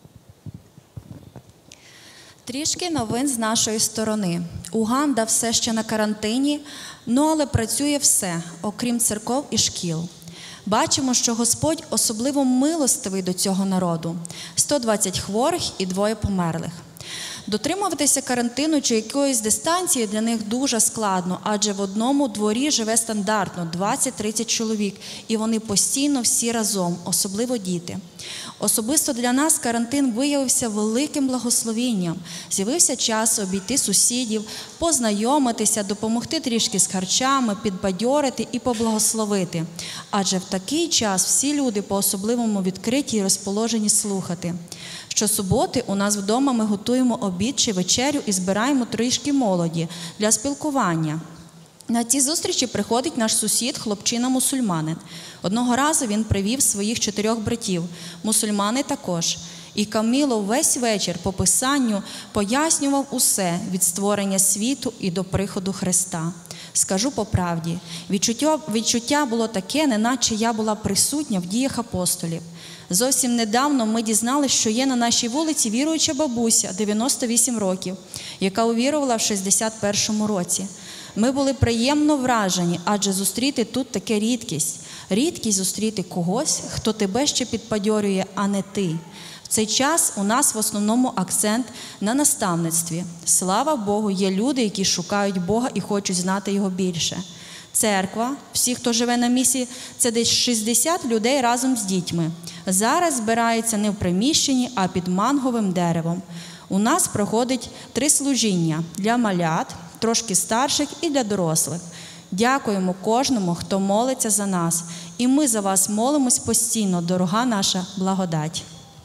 Трішки новин з нашої сторони. Уганда все ще на карантині, але працює все, окрім церков і шкіл. Бачимо, що Господь особливо милостивий до цього народу. 120 хворих і 2 померлих. Дотримуватися карантину чи якоїсь дистанції для них дуже складно, адже в одному дворі живе стандартно 20-30 чоловік, і вони постійно всі разом, особливо діти. Особисто для нас карантин виявився великим благословінням. З'явився час обійти сусідів, познайомитися, допомогти трішки з харчами, підбадьорити і поблагословити. Адже в такий час всі люди по-особливому відкриті і розположені слухати. Щосуботи у нас вдома ми готуємо обід чи вечерю і збираємо трішки молоді для спілкування. На ці зустрічі приходить наш сусід, хлопчина-мусульманин. Одного разу він привів своїх 4 братів, мусульмани також. І Каміло весь вечір по Писанню пояснював усе від створення світу і до приходу Христа. Скажу по правді, відчуття було таке, неначе я була присутня в діях апостолів. Зовсім недавно ми дізналися, що є на нашій вулиці віруюча бабуся, 98 років, яка увірувала в 61-му році. Ми були приємно вражені, адже зустріти тут таке рідкість. Рідкість зустріти когось, хто тебе ще підбадьорює, а не ти. В цей час у нас в основному акцент на наставництві. Слава Богу, є люди, які шукають Бога і хочуть знати Його більше. Церква, всі, хто живе на місці, це десь 60 людей разом з дітьми. Зараз збираються не в приміщенні, а під манговим деревом. У нас проходить 3 служіння для малят, трошки старших і для дорослих. Дякуємо кожному, хто молиться за нас. І ми за вас молимось постійно, дорога наша благодать.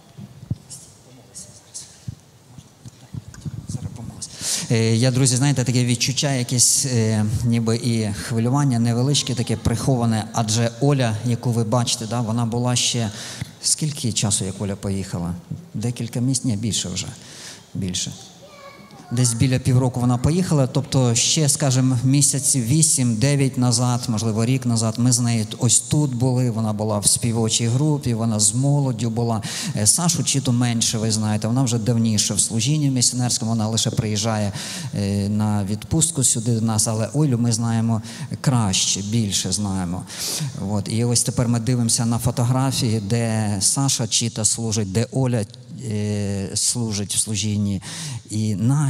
Я, друзі, знаєте, таке відчуття якесь, ніби і хвилювання невеличке, таке приховане, адже Оля, яку ви бачите, да, вона була ще, скільки часу, як Оля поїхала? Декілька місяців, ні, більше вже, більше. Десь біля півроку вона поїхала, тобто ще, скажімо, місяців 8-9 назад, можливо, рік назад, ми з нею ось тут були, вона була в співочій групі, вона з молоддю була. Сашу Читу менше, ви знаєте, вона вже давніше в служінні місіонерському, вона лише приїжджає на відпустку сюди до нас, але Олю ми знаємо краще, більше знаємо. От. І ось тепер ми дивимося на фотографії, де Саша Чита служить, де Оля служить в служінні. І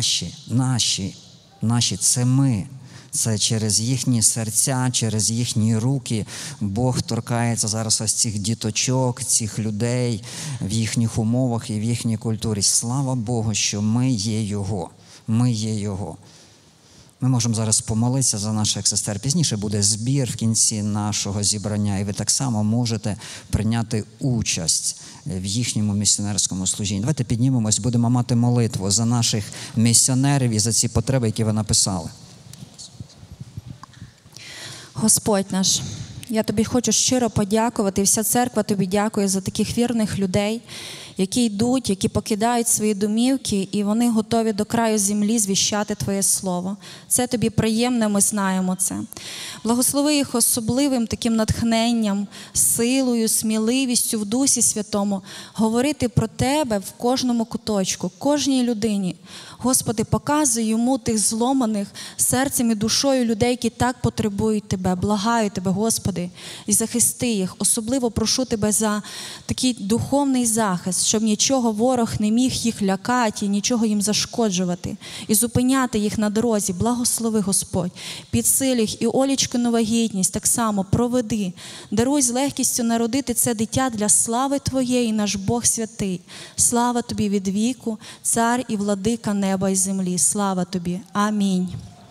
наші, це ми. Це через їхні серця, через їхні руки Бог торкається зараз ось цих діточок, цих людей в їхніх умовах і в їхній культурі. Слава Богу, що ми є Його. Ми є Його. Ми можемо зараз помолитися за наших сестер. Пізніше буде збір в кінці нашого зібрання, і ви так само можете прийняти участь в їхньому місіонерському служінні. Давайте піднімемось, будемо мати молитву за наших місіонерів і за ці потреби, які ви написали. Господь наш, я Тобі хочу щиро подякувати, вся церква Тобі дякує за таких вірних людей, які йдуть, які покидають свої домівки, і вони готові до краю землі звіщати Твоє Слово. Це Тобі приємне, ми знаємо це. Благослови їх особливим таким натхненням, силою, сміливістю в Дусі Святому говорити про Тебе в кожному куточку, кожній людині. Господи, показуй йому тих зломаних серцем і душою людей, які так потребують Тебе. Благаю Тебе, Господи, і захисти їх. Особливо прошу Тебе за такий духовний захист, щоб нічого ворог не міг їх лякати, нічого їм зашкоджувати. І зупиняти їх на дорозі. Благослови, Господь. Підсиль їх. І Олічкину вагітність так само проведи. Даруй з легкістю народити це дитя для слави Твоєї, наш Бог святий. Слава Тобі від віку, Цар і владика неба і землі. Слава Тобі. Амінь.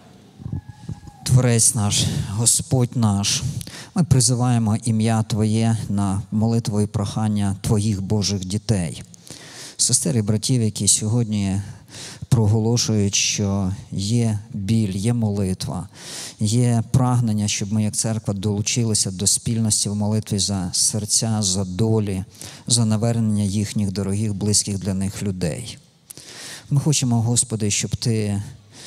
Творець наш, Господь наш, ми призиваємо ім'я Твоє на молитву і прохання Твоїх Божих дітей. Сестер і братів, які сьогодні проголошують, що є біль, є молитва, є прагнення, щоб ми як церква долучилися до спільності в молитві за серця, за долі, за навернення їхніх дорогих, близьких для них людей. Ми хочемо, Господи, щоб Ти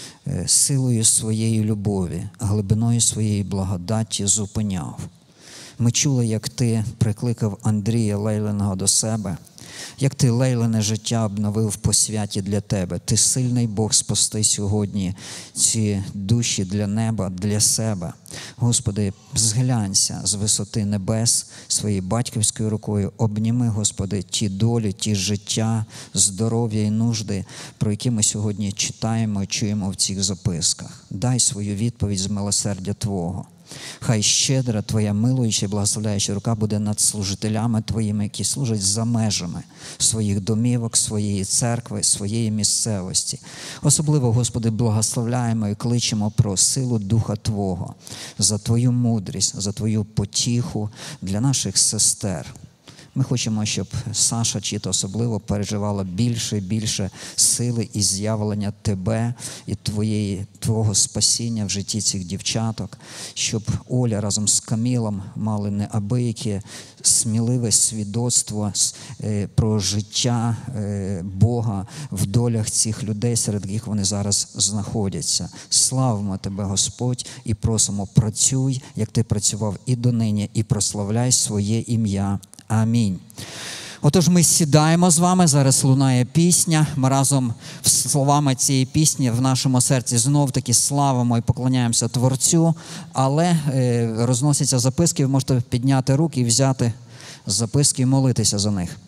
силою своєї любові, глибиною своєї благодаті зупиняв. Ми чули, як Ти прикликав Андрія Лейленого до себе, як Ти Лейлене життя обновив по святі для Тебе. Ти сильний Бог спасти сьогодні ці душі для неба, для себе. Господи, зглянься з висоти небес своєю батьківською рукою. Обніми, Господи, ті долі, ті життя, здоров'я і нужди, про які ми сьогодні читаємо і чуємо в цих записках. Дай свою відповідь з милосердя Твого. Хай щедра Твоя милуюча і благословляюча рука буде над служителями Твоїми, які служать за межами своїх домівок, своєї церкви, своєї місцевості. Особливо, Господи, благословляємо і кличемо про силу Духа Твого, за Твою мудрість, за Твою потіху для наших сестер. Ми хочемо, щоб Саша Чіт особливо переживала більше і більше сили і з'явлення Тебе і Твого спасіння в житті цих дівчаток, щоб Оля разом з Камілом мали неабияке сміливе свідоцтво про життя Бога в долях цих людей, серед яких вони зараз знаходяться. Славимо Тебе, Господь, і просимо, працюй, як Ти працював і донині, і прославляй своє ім'я. Амінь. Отож, ми сідаємо з вами, зараз лунає пісня, ми разом з словами цієї пісні в нашому серці знов-таки славимо і поклоняємося Творцю, але розносяться записки, ви можете підняти руки і взяти записки і молитися за них.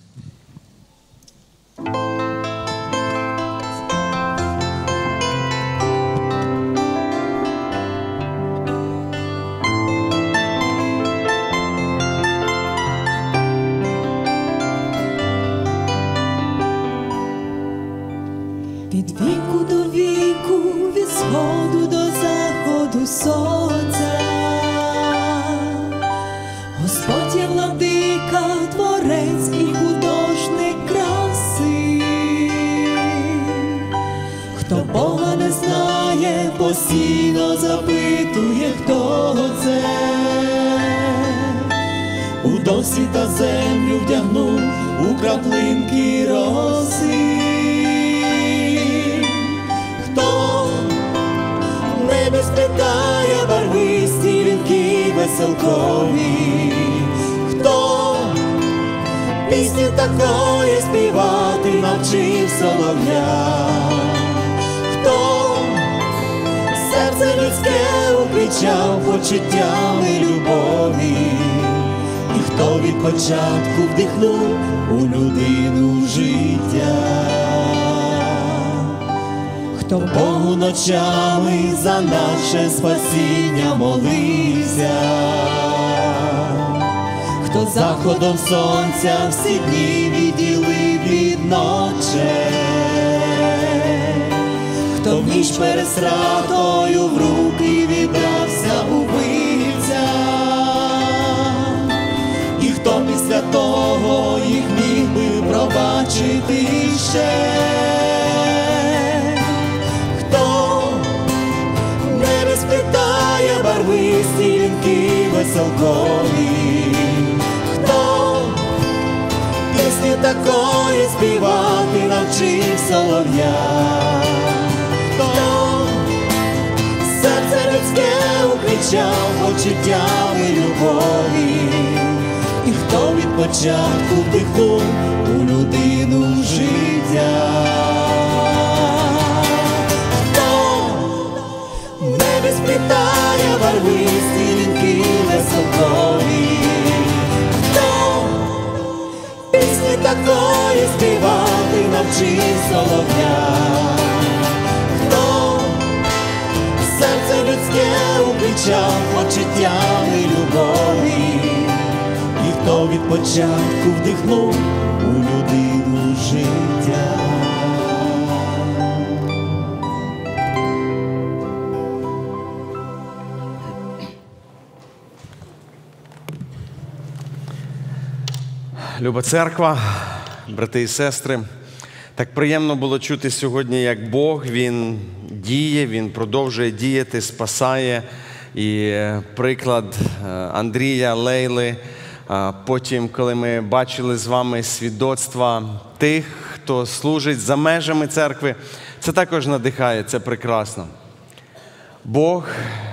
Від віку до віку, від сходу до заходу сонця. Господь є владика, творець і художник краси. Хто Бога не знає, постійно запитує, хто це. У досі та землю вдягнув у краплинки роси. Небі сплетає барвисті вінки веселкові. Хто пісню такої співати навчив солов'я? Хто серце людське уквічав почуттями любові? І хто від початку вдихнув у людину життя? Хто Богу ночами за наше спасіння молився? Хто заходом сонця всі дні відділив від ночей? Хто в ніч перед стратою в руки віддався убивця? І хто після того їх міг би пробачити ще? Сплетає барвисті вінки веселкові. Хто пісню такої співати навчив солов'я? Хто серце людське уквічав почуттями любові? І хто від початку вдихнув у людину життя? Сплітає барвисті вінки веселкові. Хто пісні такої величав почуттями любові, і хто від початку вдихнув у людину життя. Люба церква, брати і сестри, так приємно було чути сьогодні, як Бог, Він діє, Він продовжує діяти, спасає. І приклад Андрія, Лейли, потім, коли ми бачили з вами свідоцтва тих, хто служить за межами церкви, це також надихає, це прекрасно. Бог,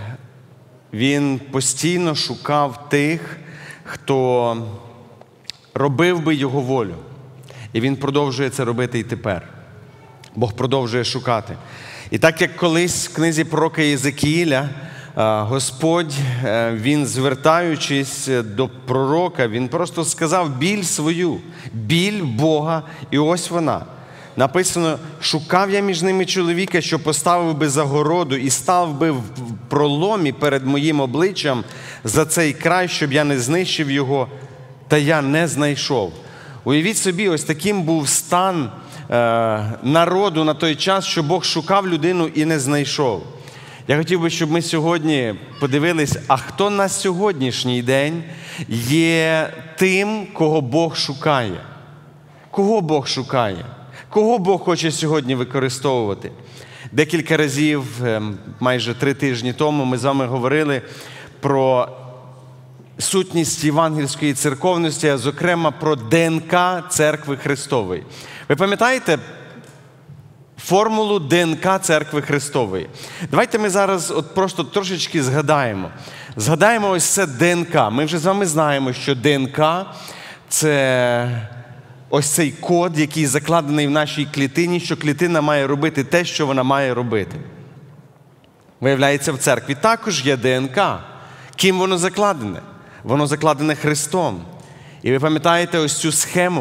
Він постійно шукав тих, хто робив би Його волю. І Він продовжує це робити і тепер. Бог продовжує шукати. І так, як колись в книзі пророка Єзекіїля, Господь, Він, звертаючись до пророка, Він просто сказав біль свою, біль Бога, і ось вона. Написано, шукав я між ними чоловіка, що поставив би загороду і став би в проломі перед моїм обличчям за цей край, щоб я не знищив його, та я не знайшов. Уявіть собі, ось таким був стан народу на той час, що Бог шукав людину і не знайшов. Я хотів би, щоб ми сьогодні подивились, а хто на сьогоднішній день є тим, кого Бог шукає? Кого Бог шукає? Кого Бог хоче сьогодні використовувати? Декілька разів, майже 3 тижні тому, ми з вами говорили про сутність євангельської церковності, а зокрема про ДНК Церкви Христової. Ви пам'ятаєте формулу ДНК Церкви Христової? Давайте ми зараз от просто трошечки згадаємо. Згадаємо ось це ДНК. Ми вже з вами знаємо, що ДНК – це ось цей код, який закладений в нашій клітині, що клітина має робити те, що вона має робити. Виявляється, в церкві також є ДНК. Ким воно закладене? Воно закладене Христом. І ви пам'ятаєте ось цю схему,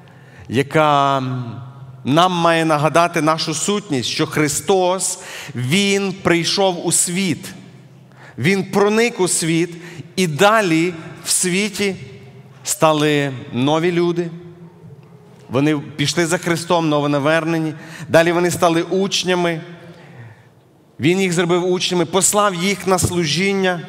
яка нам має нагадати нашу сутність, що Христос, Він прийшов у світ. Він проник у світ, і далі в світі стали нові люди. Вони пішли за Христом, новонавернені. Далі вони стали учнями. Він їх зробив учнями, послав їх на служіння.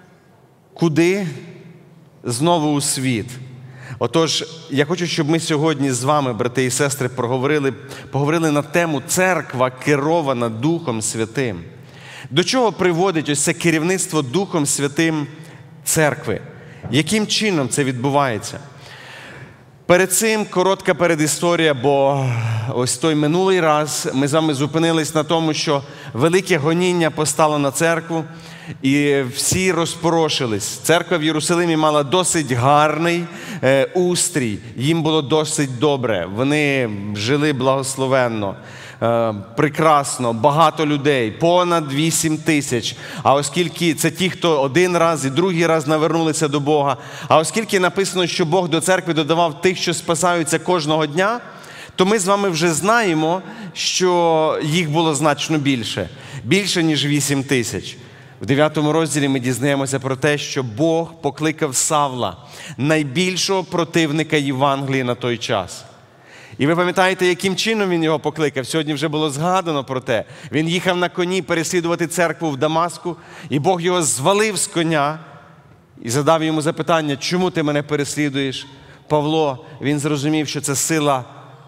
Куди? Знову у світ. Отож, я хочу, щоб ми сьогодні з вами, брати і сестри, поговорили на тему «Церква, керована Духом Святим». До чого приводить ось це керівництво Духом Святим церкви? Яким чином це відбувається? Перед цим коротка передісторія, бо ось той минулий раз ми з вами зупинились на тому, що велике гоніння постало на церкву, і всі розпорошились. Церква в Єрусалимі мала досить гарний устрій, їм було досить добре, вони жили благословенно, прекрасно, багато людей, понад 8 тисяч. А оскільки це ті, хто один раз і другий раз навернулися до Бога, а оскільки написано, що Бог до церкви додавав тих, що спасаються кожного дня, то ми з вами вже знаємо, що їх було значно більше. Більше, ніж 8 тисяч. В 9 розділі ми дізнаємося про те, що Бог покликав Савла, найбільшого противника Євангелії на той час. І ви пам'ятаєте, яким чином він його покликав? Сьогодні вже було згадано про те. Він їхав на коні переслідувати церкву в Дамаску, і Бог його звалив з коня і задав йому запитання, чому ти мене переслідуєш? Павло, він зрозумів, що це сила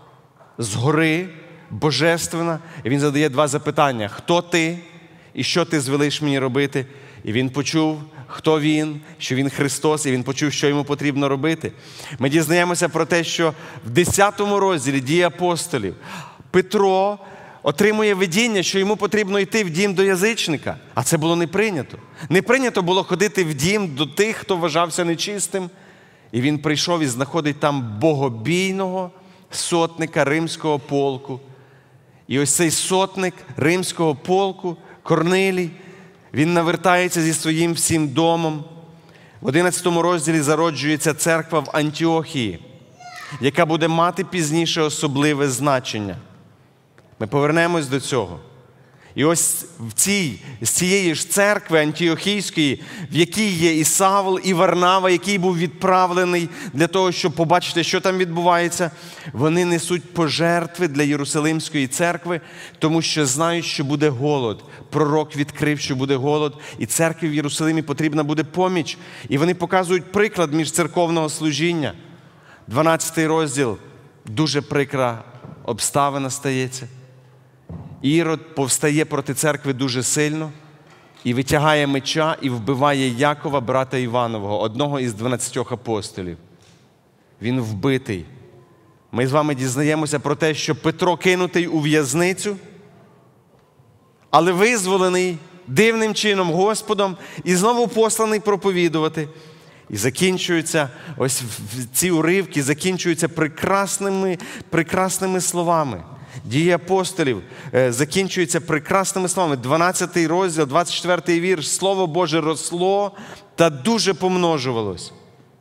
згори, божественна, і він задає 2 запитання. Хто ти і що ти звелиш мені робити? І він почув, хто він, що він Христос, і він почув, що йому потрібно робити. Ми дізнаємося про те, що в 10 розділі Дії апостолів Петро отримує видіння, що йому потрібно йти в дім до язичника. А це було не прийнято. Не прийнято було ходити в дім до тих, хто вважався нечистим. І він прийшов і знаходить там богобійного сотника римського полку. І ось цей сотник римського полку, Корнилій, він навертається зі своїм всім домом. В 11 розділі зароджується церква в Антіохії, яка буде мати пізніше особливе значення. Ми повернемось до цього. І ось з цієї ж церкви антіохійської, в якій є і Савл, і Варнава, який був відправлений для того, щоб побачити, що там відбувається, вони несуть пожертви для Єрусалимської церкви, тому що знають, що буде голод. Пророк відкрив, що буде голод, і церкві в Єрусалимі потрібна буде поміч. І вони показують приклад міжцерковного служіння. 12 розділ, дуже прикра обставина стається. Ірод повстає проти церкви дуже сильно і витягає меча і вбиває Якова, брата Іванового, одного із 12 апостолів. Він вбитий. Ми з вами дізнаємося про те, що Петро кинутий у в'язницю, але визволений дивним чином Господом і знову посланий проповідувати. І закінчуються, ось ці уривки закінчуються прекрасними словами. Дії апостолів закінчуються прекрасними словами. 12 розділ, 24 вірш. Слово Боже росло та дуже помножувалось.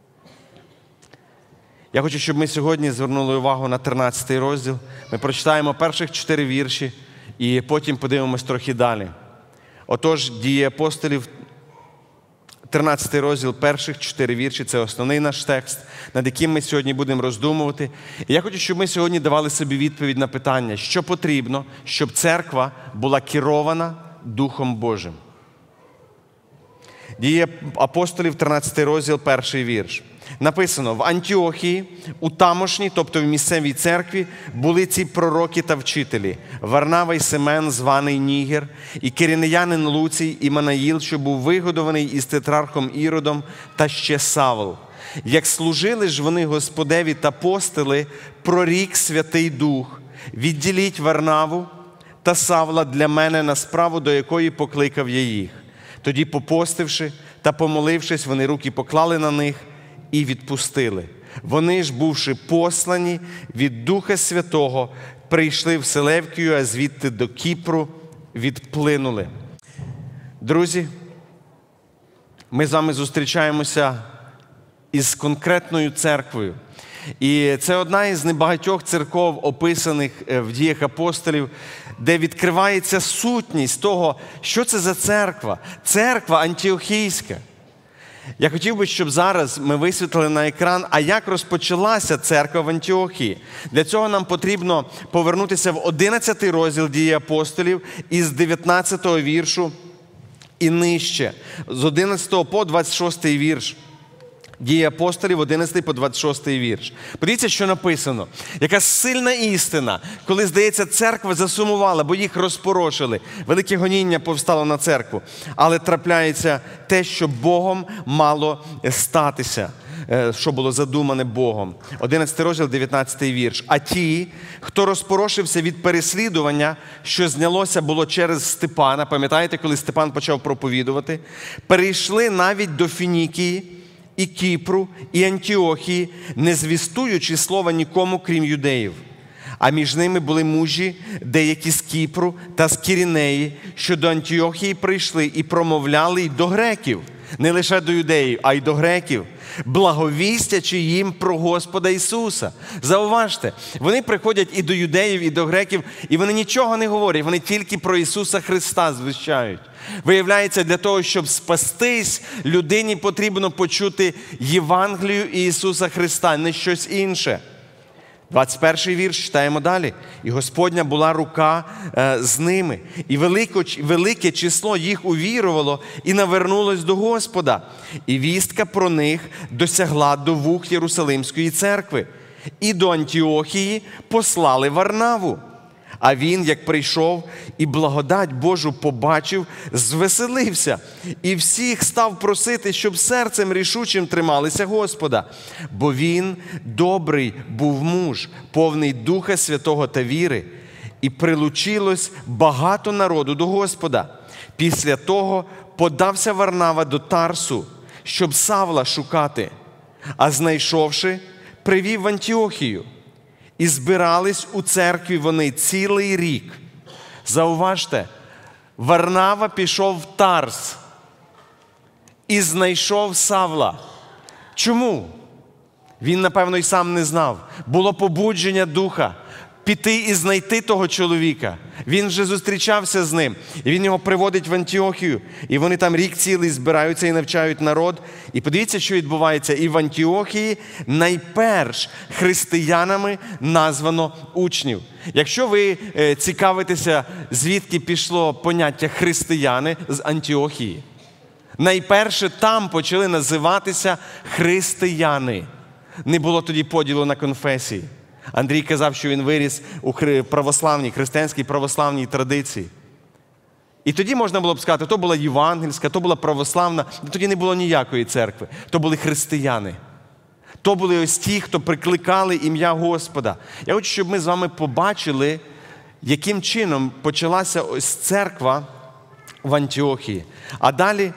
Я хочу, щоб ми сьогодні звернули увагу на 13 розділ. Ми прочитаємо перших 4 вірші і потім подивимось трохи далі. Отож, Дії апостолів, 13 розділ, перших 4 вірші – це основний наш текст, над яким ми сьогодні будемо роздумувати. І я хочу, щоб ми сьогодні давали собі відповідь на питання, що потрібно, щоб церква була керована Духом Божим. Дії апостолів, 13 розділ, перший вірш. Написано: в Антіохії, у тамошній, тобто в місцевій церкві, були ці пророки та вчителі: Варнава й Семен, званий Нігер, і киринеянин Луцій, і Манаїл, що був вигодований із тетрархом Іродом, та ще Савл. Як служили ж вони Господеві та постили, прорік Святий Дух: відділіть Варнаву та Савла для мене на справу, до якої покликав я їх. Тоді, попостивши та помолившись, вони руки поклали на них і відпустили. Вони ж, бувши послані від Духа Святого, прийшли в Селевкію, а звідти до Кіпру відплинули. Друзі, ми з вами зустрічаємося із конкретною церквою. І це одна із небагатьох церков, описаних в Діях апостолів, де відкривається сутність того, що це за церква. Церква антіохійська. Я хотів би, щоб зараз ми висвітлили на екран, а як розпочалася церква в Антіохії. Для цього нам потрібно повернутися в 11 розділ Дії апостолів із 19 віршу і нижче. З 11 по 26 вірш. Дії апостолів, 11 по 26 вірш. Подивіться, що написано. Яка сильна істина, коли, здається, церква засумувала, бо їх розпорошили. Велике гоніння повстало на церкву. Але трапляється те, що Богом мало статися, що було задумане Богом. 11 розділ, 19 вірш. А ті, хто розпорошився від переслідування, що знялося було через Степана, пам'ятаєте, коли Степан почав проповідувати, перейшли навіть до Фінікії, і Кіпру, і Антіохії, не звістуючи слова нікому, крім юдеїв. А між ними були мужі, деякі з Кіпру та з Кірінеї, що до Антіохії прийшли і промовляли й до греків, не лише до юдеїв, а й до греків, благовістячи їм про Господа Ісуса. Зауважте, вони приходять і до юдеїв, і до греків, і вони нічого не говорять, вони тільки про Ісуса Христа звіщають. Виявляється, для того, щоб спастись, людині потрібно почути Євангелію Ісуса Христа, не щось інше. 21 вірш, читаємо далі. «І Господня була рука з ними, і велике число їх увірувало і навернулось до Господа. І вістка про них досягла до вух Єрусалимської церкви. І до Антіохії послали Варнаву. А він, як прийшов і благодать Божу побачив, звеселився і всіх став просити, щоб серцем рішучим трималися Господа. Бо він добрий був муж, повний Духа Святого та віри. І прилучилось багато народу до Господа. Після того подався Варнава до Тарсу, щоб Савла шукати. А знайшовши, привів в Антіохію. І збирались у церкві вони цілий рік. Зауважте, Варнава пішов в Тарс і знайшов Савла. Чому? Він, напевно, й сам не знав. Було побудження духа. піти і знайти того чоловіка. Він вже зустрічався з ним. І він його приводить в Антіохію. І вони там рік цілий збираються і навчають народ. І подивіться, що відбувається. І в Антіохії найперш християнами названо учнів. Якщо ви цікавитеся, звідки пішло поняття християни, з Антіохії. Найперше там почали називатися християни. Не було тоді поділу на конфесії. Андрій казав, що він виріс у православній, християнській православній традиції. І тоді можна було б сказати, то була євангельська, то була православна, тоді не було ніякої церкви. То були християни. То були ось ті, хто прикликали ім'я Господа. Я хочу, щоб ми з вами побачили, яким чином почалася ось церква в Антіохії. А далі,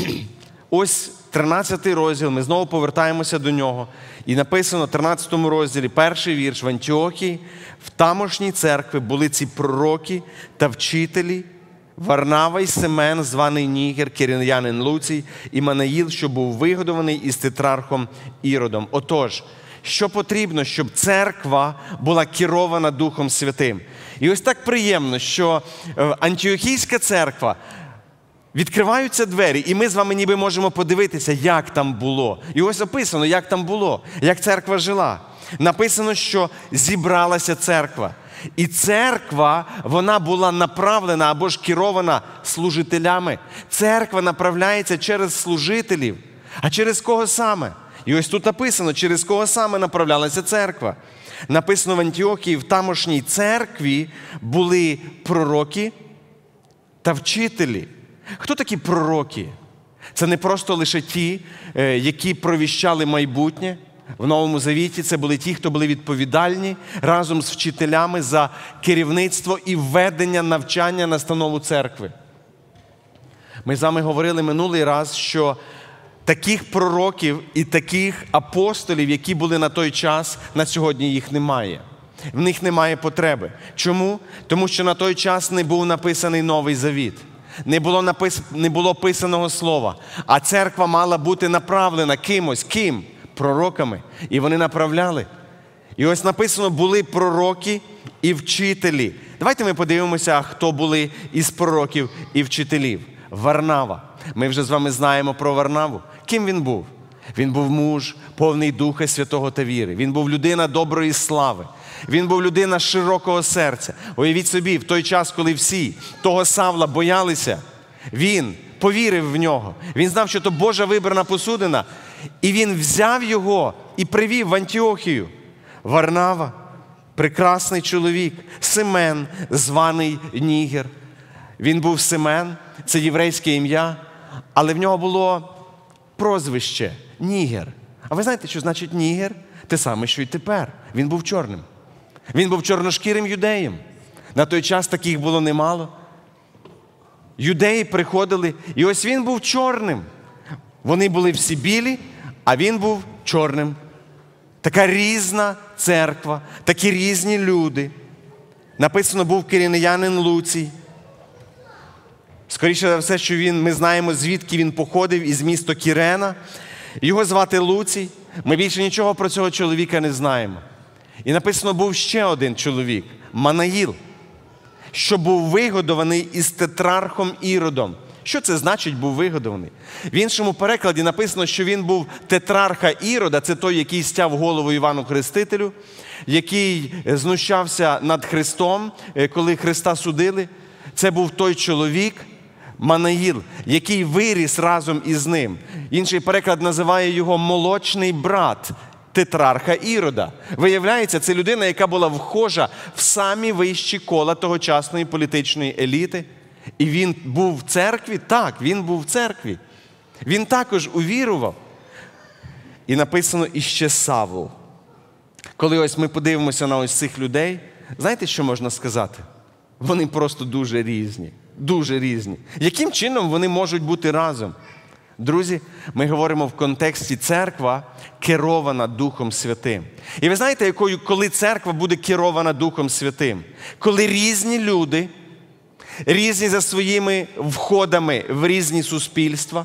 ось 13 розділ, ми знову повертаємося до нього. І написано в 13 розділі, перший вірш: в Антіохії, в тамошній церкві були ці пророки та вчителі, Варнава й Семен, званий Нігер, киринянин Луцій, і Манаїл, що був вигодований із тетрархом Іродом. Отож, що потрібно, щоб церква була керована Духом Святим? І ось так приємно, що Антіохійська церква, відкриваються двері, і ми з вами ніби можемо подивитися, як там було. І ось описано, як там було, як церква жила. Написано, що зібралася церква. І церква, вона була направлена або ж керована служителями. Церква направляється через служителів. А через кого саме? І ось тут написано, через кого саме направлялася церква. Написано в Антіохії, в тамошній церкві були пророки та вчителі. Хто такі пророки? Це не просто лише ті, які провіщали майбутнє. В Новому Завіті це були ті, хто були відповідальні разом з вчителями за керівництво і введення навчання, настанову церкви. Ми з вами говорили минулий раз, що таких пророків і таких апостолів, які були на той час, на сьогодні їх немає. В них немає потреби. Чому? Тому що на той час не був написаний Новий Завіт. Не було писаного слова. А церква мала бути направлена кимось. Ким? Пророками. І вони направляли. І ось написано, були пророки і вчителі. Давайте ми подивимося, хто були із пророків і вчителів. Варнава. Ми вже з вами знаємо про Варнаву. Ким він був? Він був муж, повний Духа Святого та віри. Він був людина доброї слави. Він був людина широкого серця. Уявіть собі, в той час, коли всі того Савла боялися, він повірив в нього. Він знав, що то Божа вибрана посудина. І він взяв його і привів в Антіохію. Варнава, прекрасний чоловік, Семен, званий Нігер. Він був Семен, це єврейське ім'я, але в нього було прозвище Нігер. А ви знаєте, що значить Нігер? Те саме, що й тепер. Він був чорним. Він був чорношкірим юдеєм. На той час таких було немало. Юдеї приходили, і ось він був чорним. Вони були всі білі, а він був чорним. Така різна церква, такі різні люди. Написано, був киринянин Луцій. Скоріше за все, що ми знаємо, звідки він походив, із міста Кірена. Його звати Луцій. Ми більше нічого про цього чоловіка не знаємо. І написано, був ще один чоловік, Манаїл, що був вигодований із тетрархом Іродом. Що це значить, був вигодований? В іншому перекладі написано, що він був тетрарха Ірода, це той, який стяв голову Івану Хрестителю, який знущався над Христом, коли Христа судили. Це був той чоловік, Манаїл, який виріс разом із ним. Інший переклад називає його молочний брат тетрарха Ірода. Виявляється, це людина, яка була вхожа в самі вищі кола тогочасної політичної еліти. І він був в церкві? Так, він був в церкві. Він також увірував. І написано іще Савл. Коли ось ми подивимося на ось цих людей, знаєте, що можна сказати? Вони просто дуже різні. Дуже різні. Яким чином вони можуть бути разом? Друзі, ми говоримо в контексті церква керована Духом Святим. І ви знаєте, коли церква буде керована Духом Святим? Коли різні люди, різні за своїми входами в різні суспільства.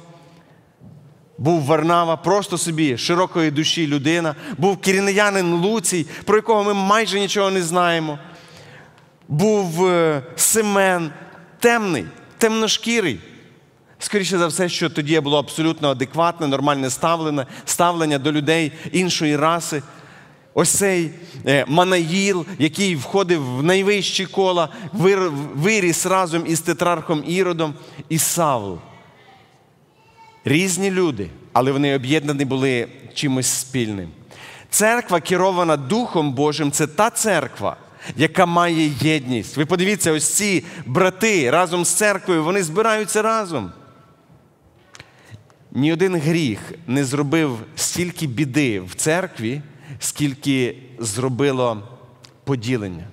Був Варнава, просто собі широкої душі людина. Був киринянин Луцій, про якого ми майже нічого не знаємо. був Семен, темний, темношкірий. Скоріше за все, що тоді було абсолютно адекватне, нормальне ставлення до людей іншої раси. Ось цей Манаїл, який входив в найвищі кола, виріс разом із тетрархом Іродом, і Савл. Різні люди, але вони об'єднані були чимось спільним. Церква, керована Духом Божим, це та церква, яка має єдність. Ви подивіться, ось ці брати разом з церквою, вони збираються разом. Ні один гріх не зробив стільки біди в церкві, скільки зробило поділення.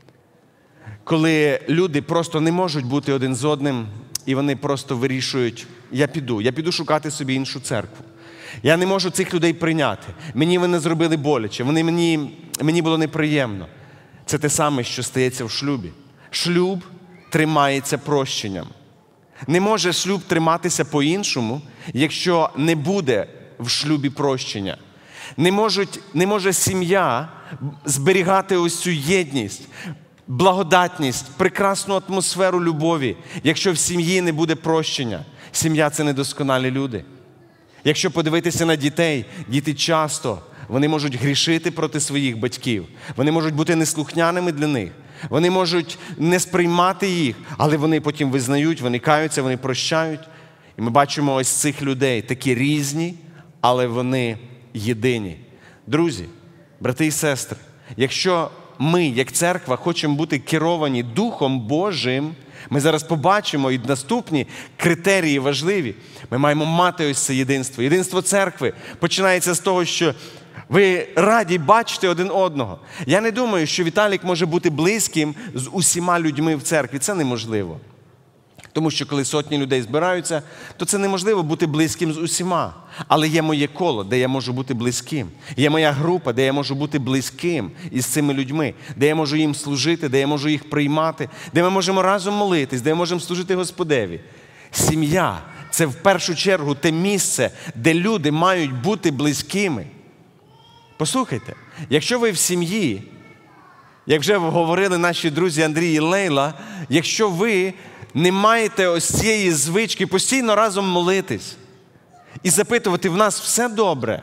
Коли люди просто не можуть бути один з одним, і вони просто вирішують, я піду шукати собі іншу церкву. Я не можу цих людей прийняти. Мені вони зробили боляче, мені було неприємно. Це те саме, що стається в шлюбі. Шлюб тримається прощенням. Не може шлюб триматися по-іншому, якщо не буде в шлюбі прощення. Не може сім'я зберігати ось цю єдність, благодатність, прекрасну атмосферу любові, якщо в сім'ї не буде прощення. Сім'я – це недосконалі люди. Якщо подивитися на дітей, діти часто, вони можуть грішити проти своїх батьків. Вони можуть бути неслухняними для них. Вони можуть не сприймати їх, але вони потім визнають, вони каються, вони прощають. І ми бачимо ось цих людей, такі різні, але вони єдині. Друзі, брати і сестри, якщо ми, як церква, хочемо бути керовані Духом Божим, ми зараз побачимо і наступні критерії важливі. Ми маємо мати ось це єдинство. Єдинство церкви починається з того, що ви раді бачите один одного. Я не думаю, що Віталік може бути близьким з усіма людьми в церкві. Це неможливо. Тому що коли сотні людей збираються, то це неможливо бути близьким з усіма. Але є моє коло, де я можу бути близьким. Є моя група, де я можу бути близьким із цими людьми, де я можу їм служити, де я можу їх приймати, де ми можемо разом молитись, де ми можемо служити Господеві. Сім'я – це в першу чергу те місце, де люди мають бути близькими. Послухайте, якщо ви в сім'ї, як вже говорили наші друзі Андрій і Лейла, якщо ви не маєте ось цієї звички постійно разом молитись і запитувати, в нас все добре,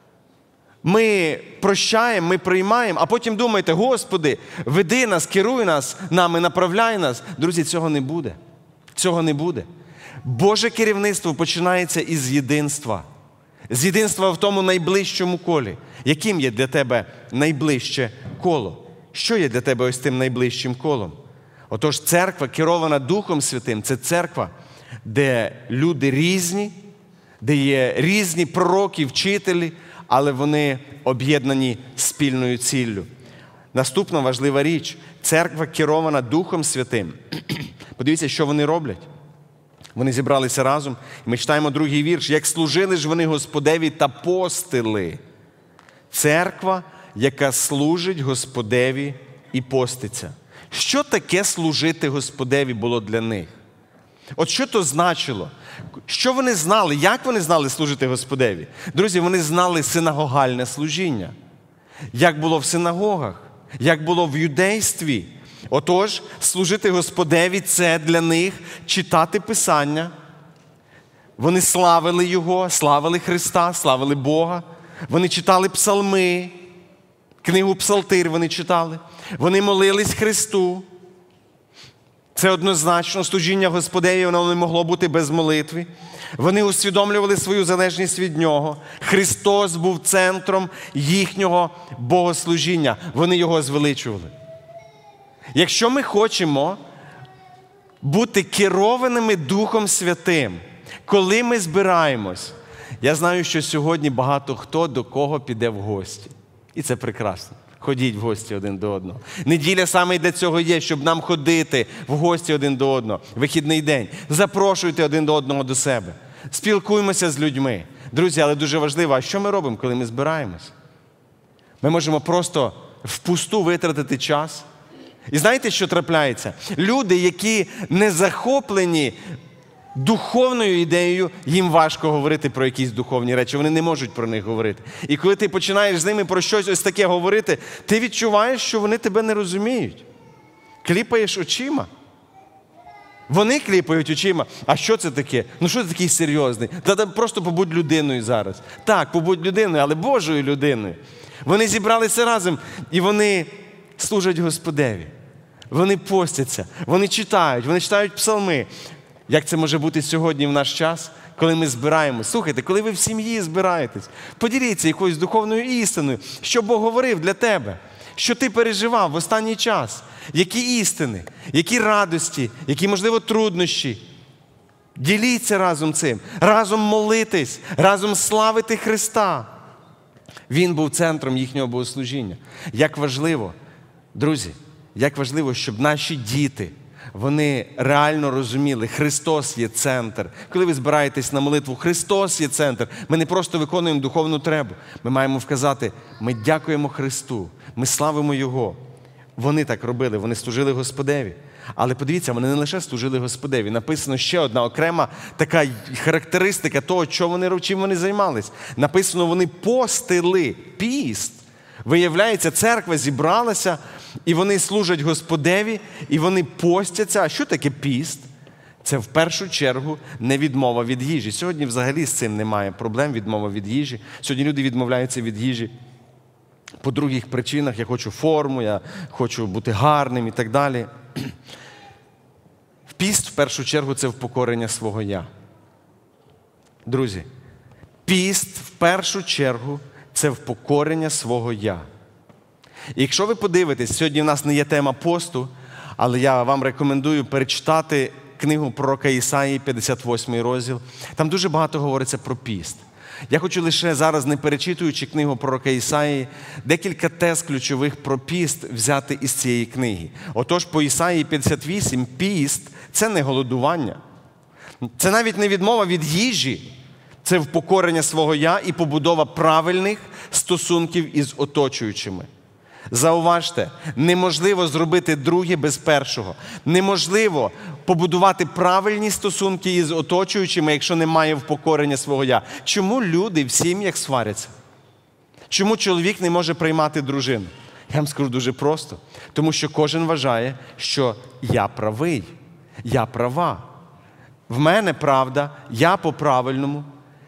ми прощаємо, ми приймаємо, а потім думаєте, Господи, веди нас, керуй нас, нами, направляй нас. Друзі, цього не буде. Цього не буде. Боже керівництво починається із єдинства. З єдинства в тому найближчому колі. Яким є для тебе найближче коло? Що є для тебе ось тим найближчим колом? Отож, церква, керована Духом Святим, це церква, де люди різні, де є різні пророки, вчителі, але вони об'єднані спільною ціллю. Наступна важлива річ – церква, керована Духом Святим. Подивіться, що вони роблять. Вони зібралися разом, і ми читаємо 2-й вірш. «Як служили ж вони Господеві та постили». Церква, яка служить Господеві і поститься. Що таке служити Господеві було для них? От що то значило? Що вони знали? Як вони знали служити Господеві? Друзі, вони знали синагогальне служіння. Як було в синагогах? Як було в юдействі? Отож, служити Господеві – це для них читати Писання. Вони славили Його, славили Христа, славили Бога. Вони читали псалми, книгу Псалтир вони читали. Вони молились Христу. Це однозначно, служіння Господеві, воно не могло бути без молитви. Вони усвідомлювали свою залежність від Нього. Христос був центром їхнього богослужіння. Вони Його звеличували. Якщо ми хочемо бути керованими Духом Святим, коли ми збираємось, я знаю, що сьогодні багато хто до кого піде в гості. І це прекрасно. Ходіть в гості один до одного. Неділя саме для цього є, щоб нам ходити в гості один до одного. Вихідний день. Запрошуйте один до одного до себе. Спілкуємося з людьми. Друзі, але дуже важливо, а що ми робимо, коли ми збираємось? Ми можемо просто впусту витратити час. І знаєте, що трапляється? Люди, які не захоплені духовною ідеєю, їм важко говорити про якісь духовні речі, вони не можуть про них говорити. І коли ти починаєш з ними про щось ось таке говорити, ти відчуваєш, що вони тебе не розуміють. Кліпаєш очима? Вони кліпають очима. А що це таке? Ну що ти такий серйозний? Та просто побудь людиною зараз. Так, побудь людиною, але Божою людиною. Вони зібралися разом і вони служать Господеві. Вони постяться, вони читають псалми. Як це може бути сьогодні в наш час, коли ми збираємось? Слухайте, коли ви в сім'ї збираєтесь, поділіться якоюсь духовною істиною, що Бог говорив для тебе, що ти переживав в останній час, які істини, які радості, які, можливо, труднощі. Діліться разом цим, разом молитись, разом славити Христа. Він був центром їхнього богослужіння. Як важливо, друзі, як важливо, щоб наші діти, вони реально розуміли, Христос є центр. Коли ви збираєтесь на молитву, Христос є центр. Ми не просто виконуємо духовну требу. Ми маємо вказати, ми дякуємо Христу, ми славимо Його. Вони так робили, вони служили Господеві. Але подивіться, вони не лише служили Господеві. Написано ще одна окрема така характеристика того, чим вони займались. Написано, вони постили, піст. Виявляється, церква зібралася, і вони служать Господеві, і вони постяться. А що таке піст? Це в першу чергу не відмова від їжі. Сьогодні взагалі з цим немає проблем, відмова від їжі. Сьогодні люди відмовляються від їжі по других причинах. Я хочу форму, я хочу бути гарним і так далі. Піст, в першу чергу, це впокорення свого «я». Друзі, піст, в першу чергу, це впокорення свого «я». І якщо ви подивитесь, сьогодні в нас не є тема посту, але я вам рекомендую перечитати книгу пророка Ісаї, 58 розділ. Там дуже багато говориться про піст. Я хочу лише зараз, не перечитуючи книгу пророка Ісаї, декілька тез ключових про піст взяти із цієї книги. Отож, по Ісаї 58 піст – це не голодування. Це навіть не відмова від їжі. Це впокорення свого «я» і побудова правильних стосунків із оточуючими. Зауважте, неможливо зробити друге без першого. Неможливо побудувати правильні стосунки із оточуючими, якщо немає впокорення свого «я». Чому люди в сім'ях сваряться? Чому чоловік не може приймати дружину? Я вам скажу дуже просто. Тому що кожен вважає, що я правий, я права. В мене правда, я по-правильному.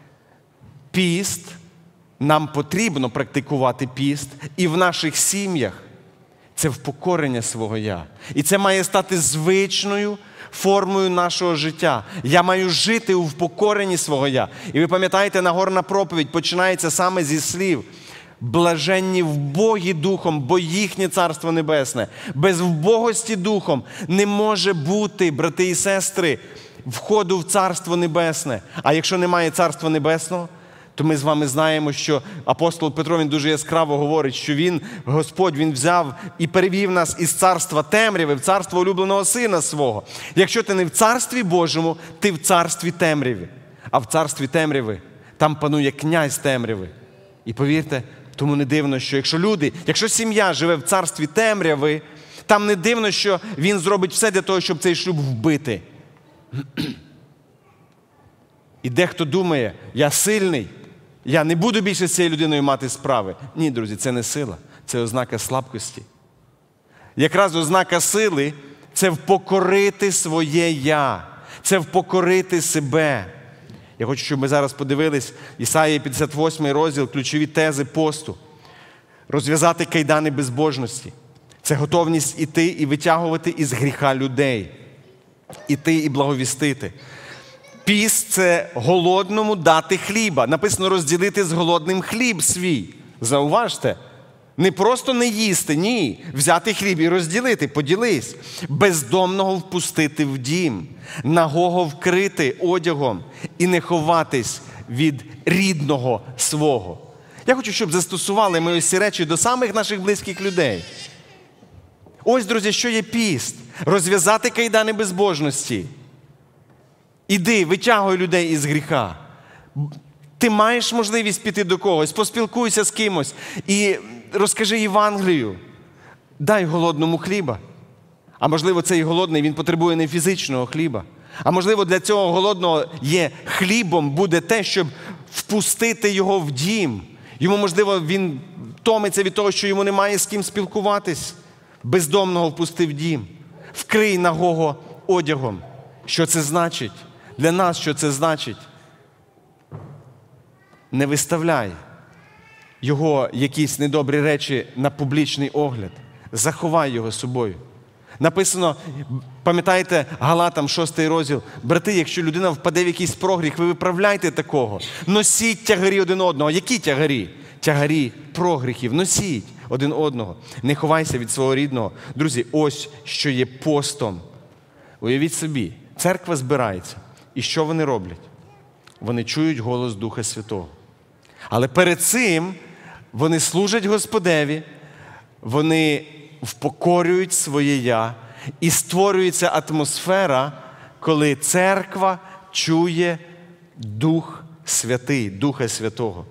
Піст. Нам потрібно практикувати піст, і в наших сім'ях це впокорення свого «я». І це має стати звичною формою нашого життя. Я маю жити у впокоренні свого «я». І ви пам'ятаєте, Нагорна проповідь починається саме зі слів «Блаженні вбогі духом, бо їхнє Царство Небесне». Без вбогості духом не може бути, брати і сестри, входу в Царство Небесне. А якщо немає Царства Небесного, то ми з вами знаємо, що апостол Петро, він дуже яскраво говорить, що Господь, Він взяв і перевів нас із царства темряви в царство улюбленого Сина Свого. Якщо ти не в Царстві Божому, ти в царстві темряви. А в царстві темряви там панує князь темряви. І повірте, тому не дивно, що якщо сім'я живе в царстві темряви, там не дивно, що він зробить все для того, щоб цей шлюб вбити. І дехто думає, я сильний, я не буду більше з цією людиною мати справи. Ні, друзі, це не сила, це ознака слабкості. Якраз ознака сили – це впокорити своє «я», це впокорити себе. Я хочу, щоб ми зараз подивились Ісаї 58 розділ, ключові тези посту. Розв'язати кайдани безбожності. Це готовність іти і витягувати із гріха людей. Іти і благовістити. Піст – це голодному дати хліба. Написано розділити з голодним хліб свій. Зауважте, не просто не їсти, ні. Взяти хліб і розділити, поділись. Бездомного впустити в дім. Нагого вкрити одягом і не ховатись від рідного свого. Я хочу, щоб застосували ми ось ці речі до самих наших близьких людей. Ось, друзі, що є піст. Розв'язати кайдани безбожності. Іди, витягуй людей із гріха. Ти маєш можливість піти до когось, поспілкуйся з кимось і розкажи Євангелію. Дай голодному хліба. А можливо, цей голодний, він потребує не фізичного хліба. А можливо, для цього голодного є хлібом буде те, щоб впустити його в дім. Йому, можливо, він томиться від того, що йому немає з ким спілкуватись. Бездомного впусти в дім. вкрий нагого одягом. Що це значить? Для нас що це значить? Не виставляй його якісь недобрі речі на публічний огляд. Заховай його собою. Написано, пам'ятаєте, Галатам 6 розділ, брати, якщо людина впаде в якийсь прогріх, ви виправляйте такого. Носіть тягарі один одного. Які тягарі? Тягарі прогріхів. Носіть один одного. Не ховайся від свого рідного. Друзі, ось що є постом. Уявіть собі, церква збирається. І що вони роблять? Вони чують голос Духа Святого. Але перед цим вони служать Господеві, вони впокорюють своє «я», і створюється атмосфера, коли церква чує Дух Святий, Духа Святого.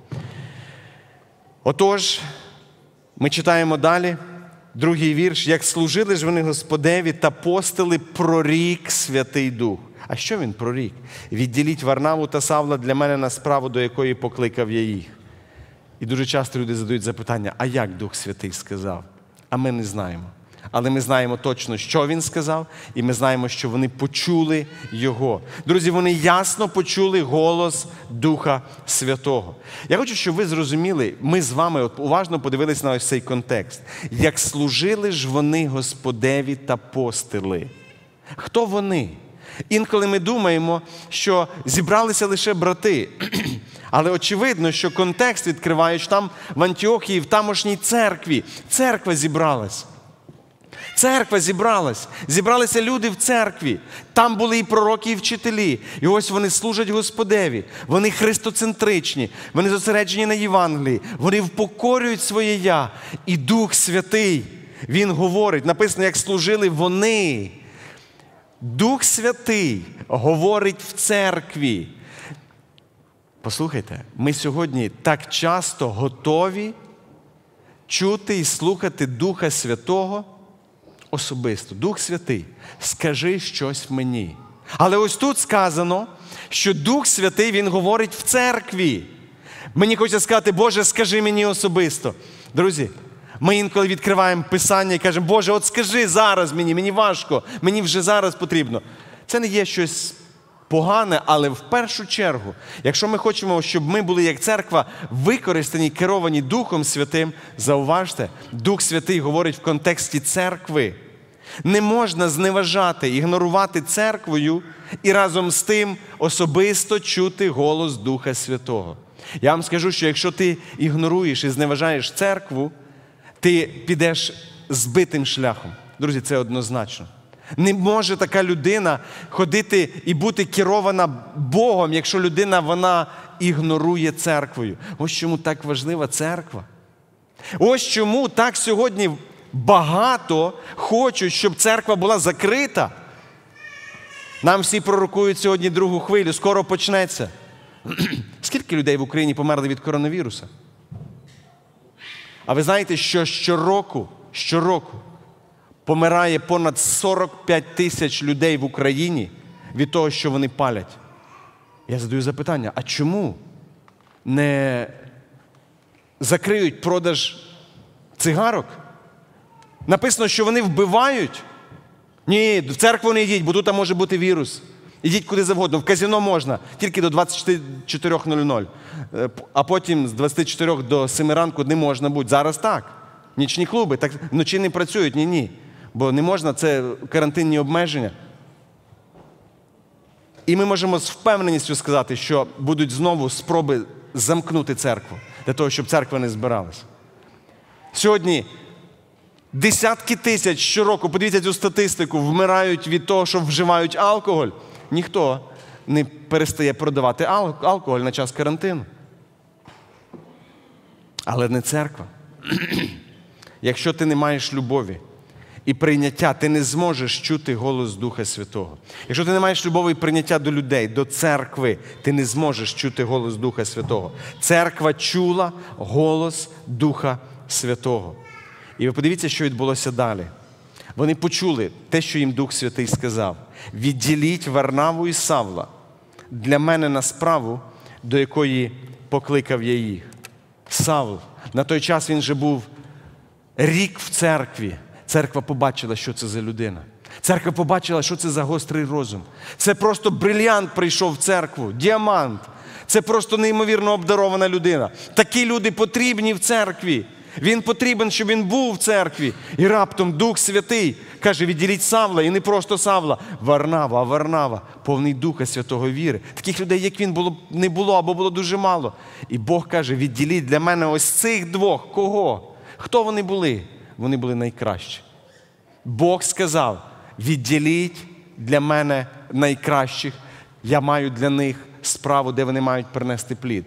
Отож, ми читаємо далі, 2-й вірш. «Як служили ж вони Господеві та постили, прорік Святий Дух». А що він прорік? «Відділіть Варнаву та Савла для мене на справу, до якої покликав я їх». І дуже часто люди задають запитання, а як Дух Святий сказав? А ми не знаємо. Але ми знаємо точно, що він сказав, і ми знаємо, що вони почули його. Друзі, вони ясно почули голос Духа Святого. Я хочу, щоб ви зрозуміли, ми з вами уважно подивилися на ось цей контекст. Як служили ж вони Господеві та постили. Хто вони? Інколи ми думаємо, що зібралися лише брати. Але очевидно, що контекст відкриваєш там в Антіохії, в тамошній церкві. Церква зібралась. Церква зібралась. Зібралися люди в церкві. Там були і пророки, і вчителі. І ось вони служать Господеві. Вони христоцентричні. Вони зосереджені на Євангелії. Вони впокорюють своє «я». І Дух Святий, Він говорить. Написано, як служили вони. Дух Святий говорить в церкві. Послухайте, ми сьогодні так часто готові чути і слухати Духа Святого особисто. Дух Святий, скажи щось мені. Але ось тут сказано, що Дух Святий, Він говорить в церкві. Мені хочеться сказати, Боже, скажи мені особисто. Друзі, ми інколи відкриваємо Писання і кажемо, Боже, от скажи зараз мені важко, мені вже зараз потрібно. Це не є щось погане, але в першу чергу, якщо ми хочемо, щоб ми були як церква використані, керовані Духом Святим, зауважте, Дух Святий говорить в контексті церкви. Не можна зневажати, ігнорувати церквою і разом з тим особисто чути голос Духа Святого. Я вам скажу, що якщо ти ігноруєш і зневажаєш церкву, ти підеш збитим шляхом. Друзі, це однозначно. Не може така людина ходити і бути керована Богом, якщо людина, вона ігнорує церквою. Ось чому так важлива церква. Ось чому так сьогодні багато хочуть, щоб церква була закрита. Нам всі пророкують сьогодні другу хвилю, скоро почнеться. Скільки людей в Україні померли від коронавіруса? А ви знаєте, що щороку помирає понад 45 тисяч людей в Україні від того, що вони палять? Я задаю запитання, а чому не закриють продаж цигарок? Написано, що вони вбивають. Ні, в церкву не йдіть, бо тут може бути вірус. Ідіть куди завгодно. В казино можна, тільки до 24:00. А потім з 24 до 7 ранку не можна бути. Зараз так. Нічні клуби так, вночі не працюють. Ні. Бо не можна, це карантинні обмеження. І ми можемо з впевненістю сказати, що будуть знову спроби замкнути церкву, для того, щоб церква не збиралась. Сьогодні десятки тисяч щороку, подивіться цю статистику, вмирають від того, що вживають алкоголь. Ніхто не перестає продавати алкоголь на час карантину. Але не церква. Якщо ти не маєш любові і прийняття, ти не зможеш чути голос Духа Святого. Якщо ти не маєш любові і прийняття до людей, до церкви, ти не зможеш чути голос Духа Святого. Церква чула голос Духа Святого. І ви подивіться, що відбулося далі. Вони почули те, що їм Дух Святий сказав. Відділіть Варнаву і Савла для мене на справу, до якої покликав я їх. Савл, на той час він же був рік в церкві. Церква побачила, що це за людина. Церква побачила, що це за гострий розум. Це просто брильянт прийшов в церкву, діамант. Це просто неймовірно обдарована людина. Такі люди потрібні в церкві. Він потрібен, щоб він був в церкві. І раптом Дух Святий каже, відділіть Савла, і не просто Савла, Варнава, а Варнава, повний Духа Святого віри. Таких людей, як він, не було або було дуже мало. І Бог каже, відділіть для мене ось цих двох. Кого? Хто вони були? Вони були найкращі. Бог сказав, відділіть для мене найкращих, я маю для них справу, де вони мають принести плід.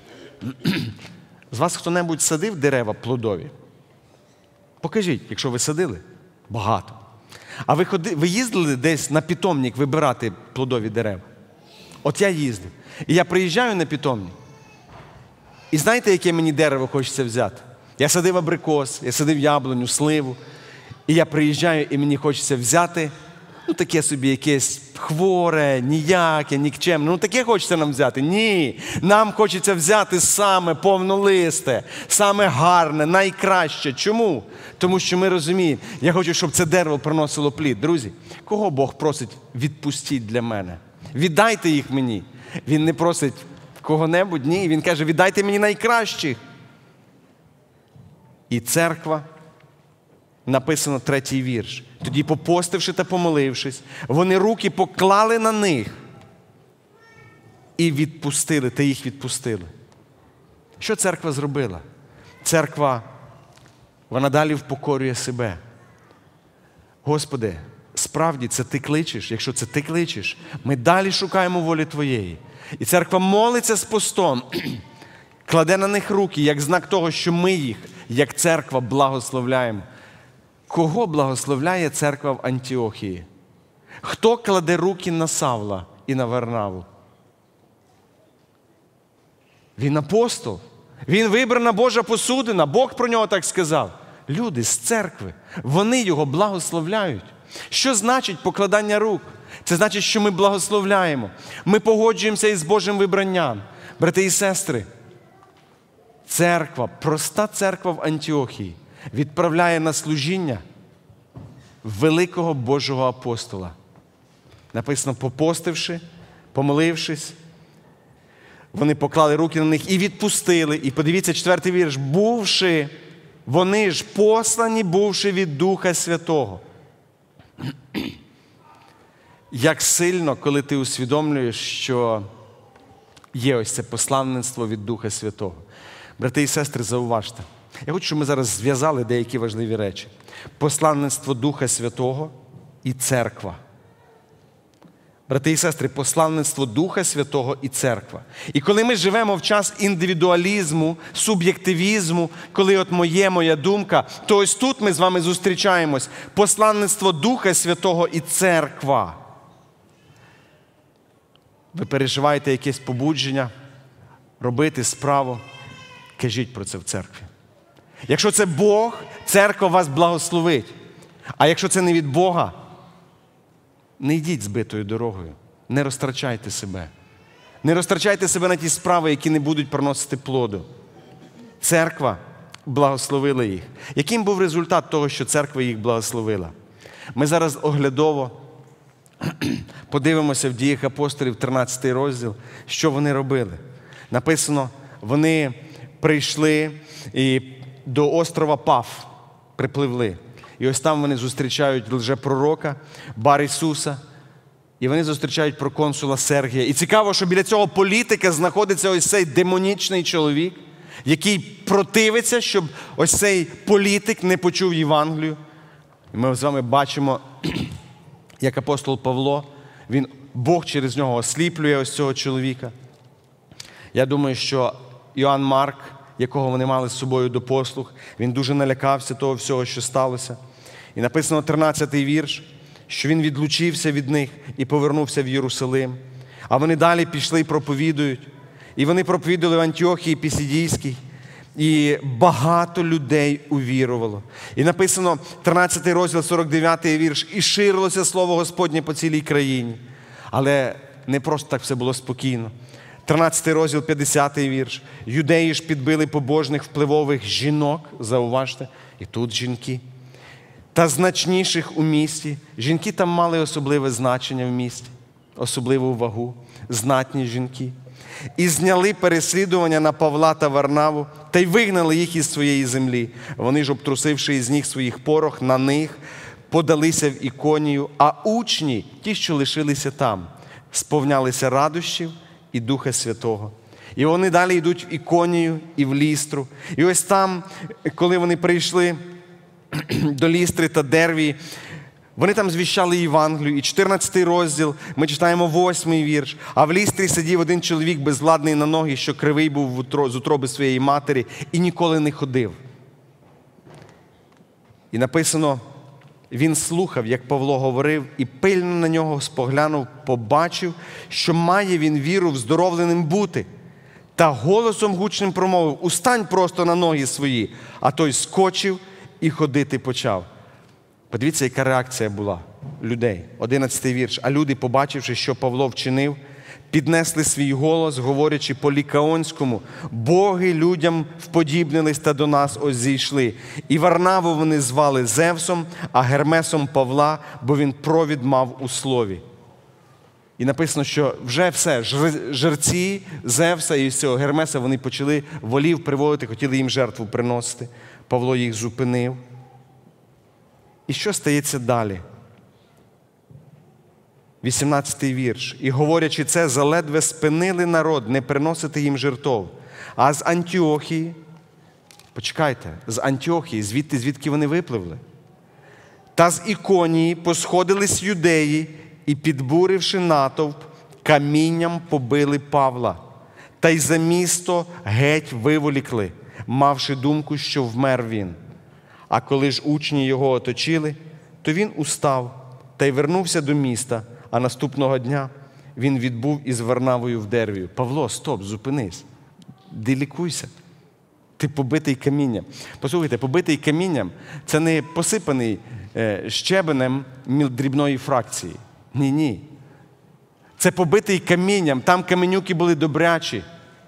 З вас хто-небудь садив дерева плодові? Покажіть, якщо ви садили. Багато. А ви їздили десь на питомник вибирати плодові дерева? От я їздив. І я приїжджаю на питомник. І знаєте, яке мені дерево хочеться взяти? Я садив абрикос, я садив яблуню, сливу. І я приїжджаю, і мені хочеться взяти, таке собі якесь хворе, ніяке, нікчемне. Таке хочеться нам взяти? Ні. Нам хочеться взяти саме повнолисте, саме гарне, найкраще. Чому? Тому що ми розуміємо, я хочу, щоб це дерево приносило плід. Друзі, кого Бог просить, відпустіть для мене? Віддайте їх мені. Він не просить кого-небудь, ні. Він каже, віддайте мені найкращих. І церква, написано 3-й вірш. Тоді, попостивши та помолившись, вони руки поклали на них і відпустили, та їх відпустили. Що церква зробила? Церква, вона далі впокорює себе. Господи, справді це Ти кличеш? Якщо це Ти кличеш, ми далі шукаємо волі Твоєї. І церква молиться з постом, кладе на них руки, як знак того, що ми їх, як церква, благословляємо. Кого благословляє церква в Антіохії? Хто кладе руки на Савла і на Варнаву? Він апостол. Він вибрана Божа посудина. Бог про нього так сказав. Люди з церкви, вони його благословляють. Що значить покладання рук? Це значить, що ми благословляємо. Ми погоджуємося із Божим вибранням. Брати і сестри, церква, проста церква в Антіохії відправляє на служіння великого Божого апостола. Написано, попостивши, помолившись, вони поклали руки на них і відпустили. І подивіться, 4-й вірш. Бувши, вони ж послані, бувши від Духа Святого. Як сильно, коли ти усвідомлюєш, що є ось це посланництво від Духа Святого. Брати і сестри, зауважте. Я хочу, щоб ми зараз зв'язали деякі важливі речі. Посланництво Духа Святого і церква. Брати і сестри, посланництво Духа Святого і церква. І коли ми живемо в час індивідуалізму, суб'єктивізму, коли от моя думка, то ось тут ми з вами зустрічаємось. Посланництво Духа Святого і церква. Ви переживаєте якесь побудження робити справу, кажіть про це в церкві. Якщо це Бог, церква вас благословить. А якщо це не від Бога, не йдіть збитою дорогою. Не розтрачайте себе. Не розтрачайте себе на ті справи, які не будуть приносити плоду. Церква благословила їх. Яким був результат того, що церква їх благословила? Ми зараз оглядово подивимося в Діях апостолів, 13 розділ, що вони робили. Написано, вони прийшли і до острова Паф припливли. І ось там вони зустрічають лжепророка, Бар Ісуса, і вони зустрічають проконсула Сергія. І цікаво, що біля цього політика знаходиться ось цей демонічний чоловік, який противиться, щоб ось цей політик не почув Євангелію. І ми з вами бачимо, як апостол Павло, Бог через нього осліплює ось цього чоловіка. Я думаю, що Іоанн Марк, якого вони мали з собою до послуг, він дуже налякався того всього, що сталося. І написано 13-й вірш, що він відлучився від них і повернувся в Єрусалим. А вони далі пішли і проповідують. І вони проповідували в Антіохії Пісідійській. І багато людей увірувало. І написано 13 розділ, 49-й вірш. І ширилося слово Господнє по цілій країні. Але не просто так все було спокійно. 13 розділ, 50-й вірш. Юдеї ж підбили побожних впливових жінок, зауважте, і тут жінки. та значніших у місті. Жінки там мали особливе значення в місті, особливу вагу, знатні жінки. І зняли переслідування на Павла та Варнаву, та й вигнали їх із своєї землі. Вони ж, обтрусивши із ніг своїх порох, на них подалися в Іконію, а учні, ті, що лишилися там, сповнялися радощів і Духа Святого. І вони далі йдуть в Іконію і в Лістру. І ось там, коли вони прийшли до Лістри та Дервії, вони там звіщали Євангелію, і 14 розділ, ми читаємо 8 вірш. А в Лістрі сидів один чоловік безвладний на ноги, що кривий був з утроби своєї матері і ніколи не ходив. І написано, він слухав, як Павло говорив, і пильно на нього споглянув, побачив, що має він віру вздоровленим бути. Та голосом гучним промовив: «Устань просто на ноги свої!» А той скочив і ходити почав. Подивіться, яка реакція була людей. 11 вірш. А люди, побачивши, що Павло вчинив, піднесли свій голос, говорячи по-лікаонському: «Боги людям вподібнились та до нас ось зійшли». І Варнаву вони звали Зевсом, а Гермесом Павла, бо він провід мав у слові. І написано, що вже все, жерці Зевса і цього Гермеса, вони почали волів приводити, хотіли їм жертву приносити. Павло їх зупинив. І що стається далі? 18 вірш. І говорячи це, заледве спинили народ не приносити їм жертв. А з Антіохії, почекайте, з Антіохії, звідки вони випливли, та з Іконії посходились юдеї і, підбуривши натовп, камінням побили Павла. Та й за місто геть виволікли, мавши думку, що вмер він. А коли ж учні його оточили, то він устав та й вернувся до міста, а наступного дня він відбув із Варнавою в Дервію. Павло, стоп, зупинись, делікуйся. Ти побитий камінням. Послухайте, побитий камінням – це не посипаний щебенем дрібної фракції. Ні. Це побитий камінням, там каменюки були добрячі.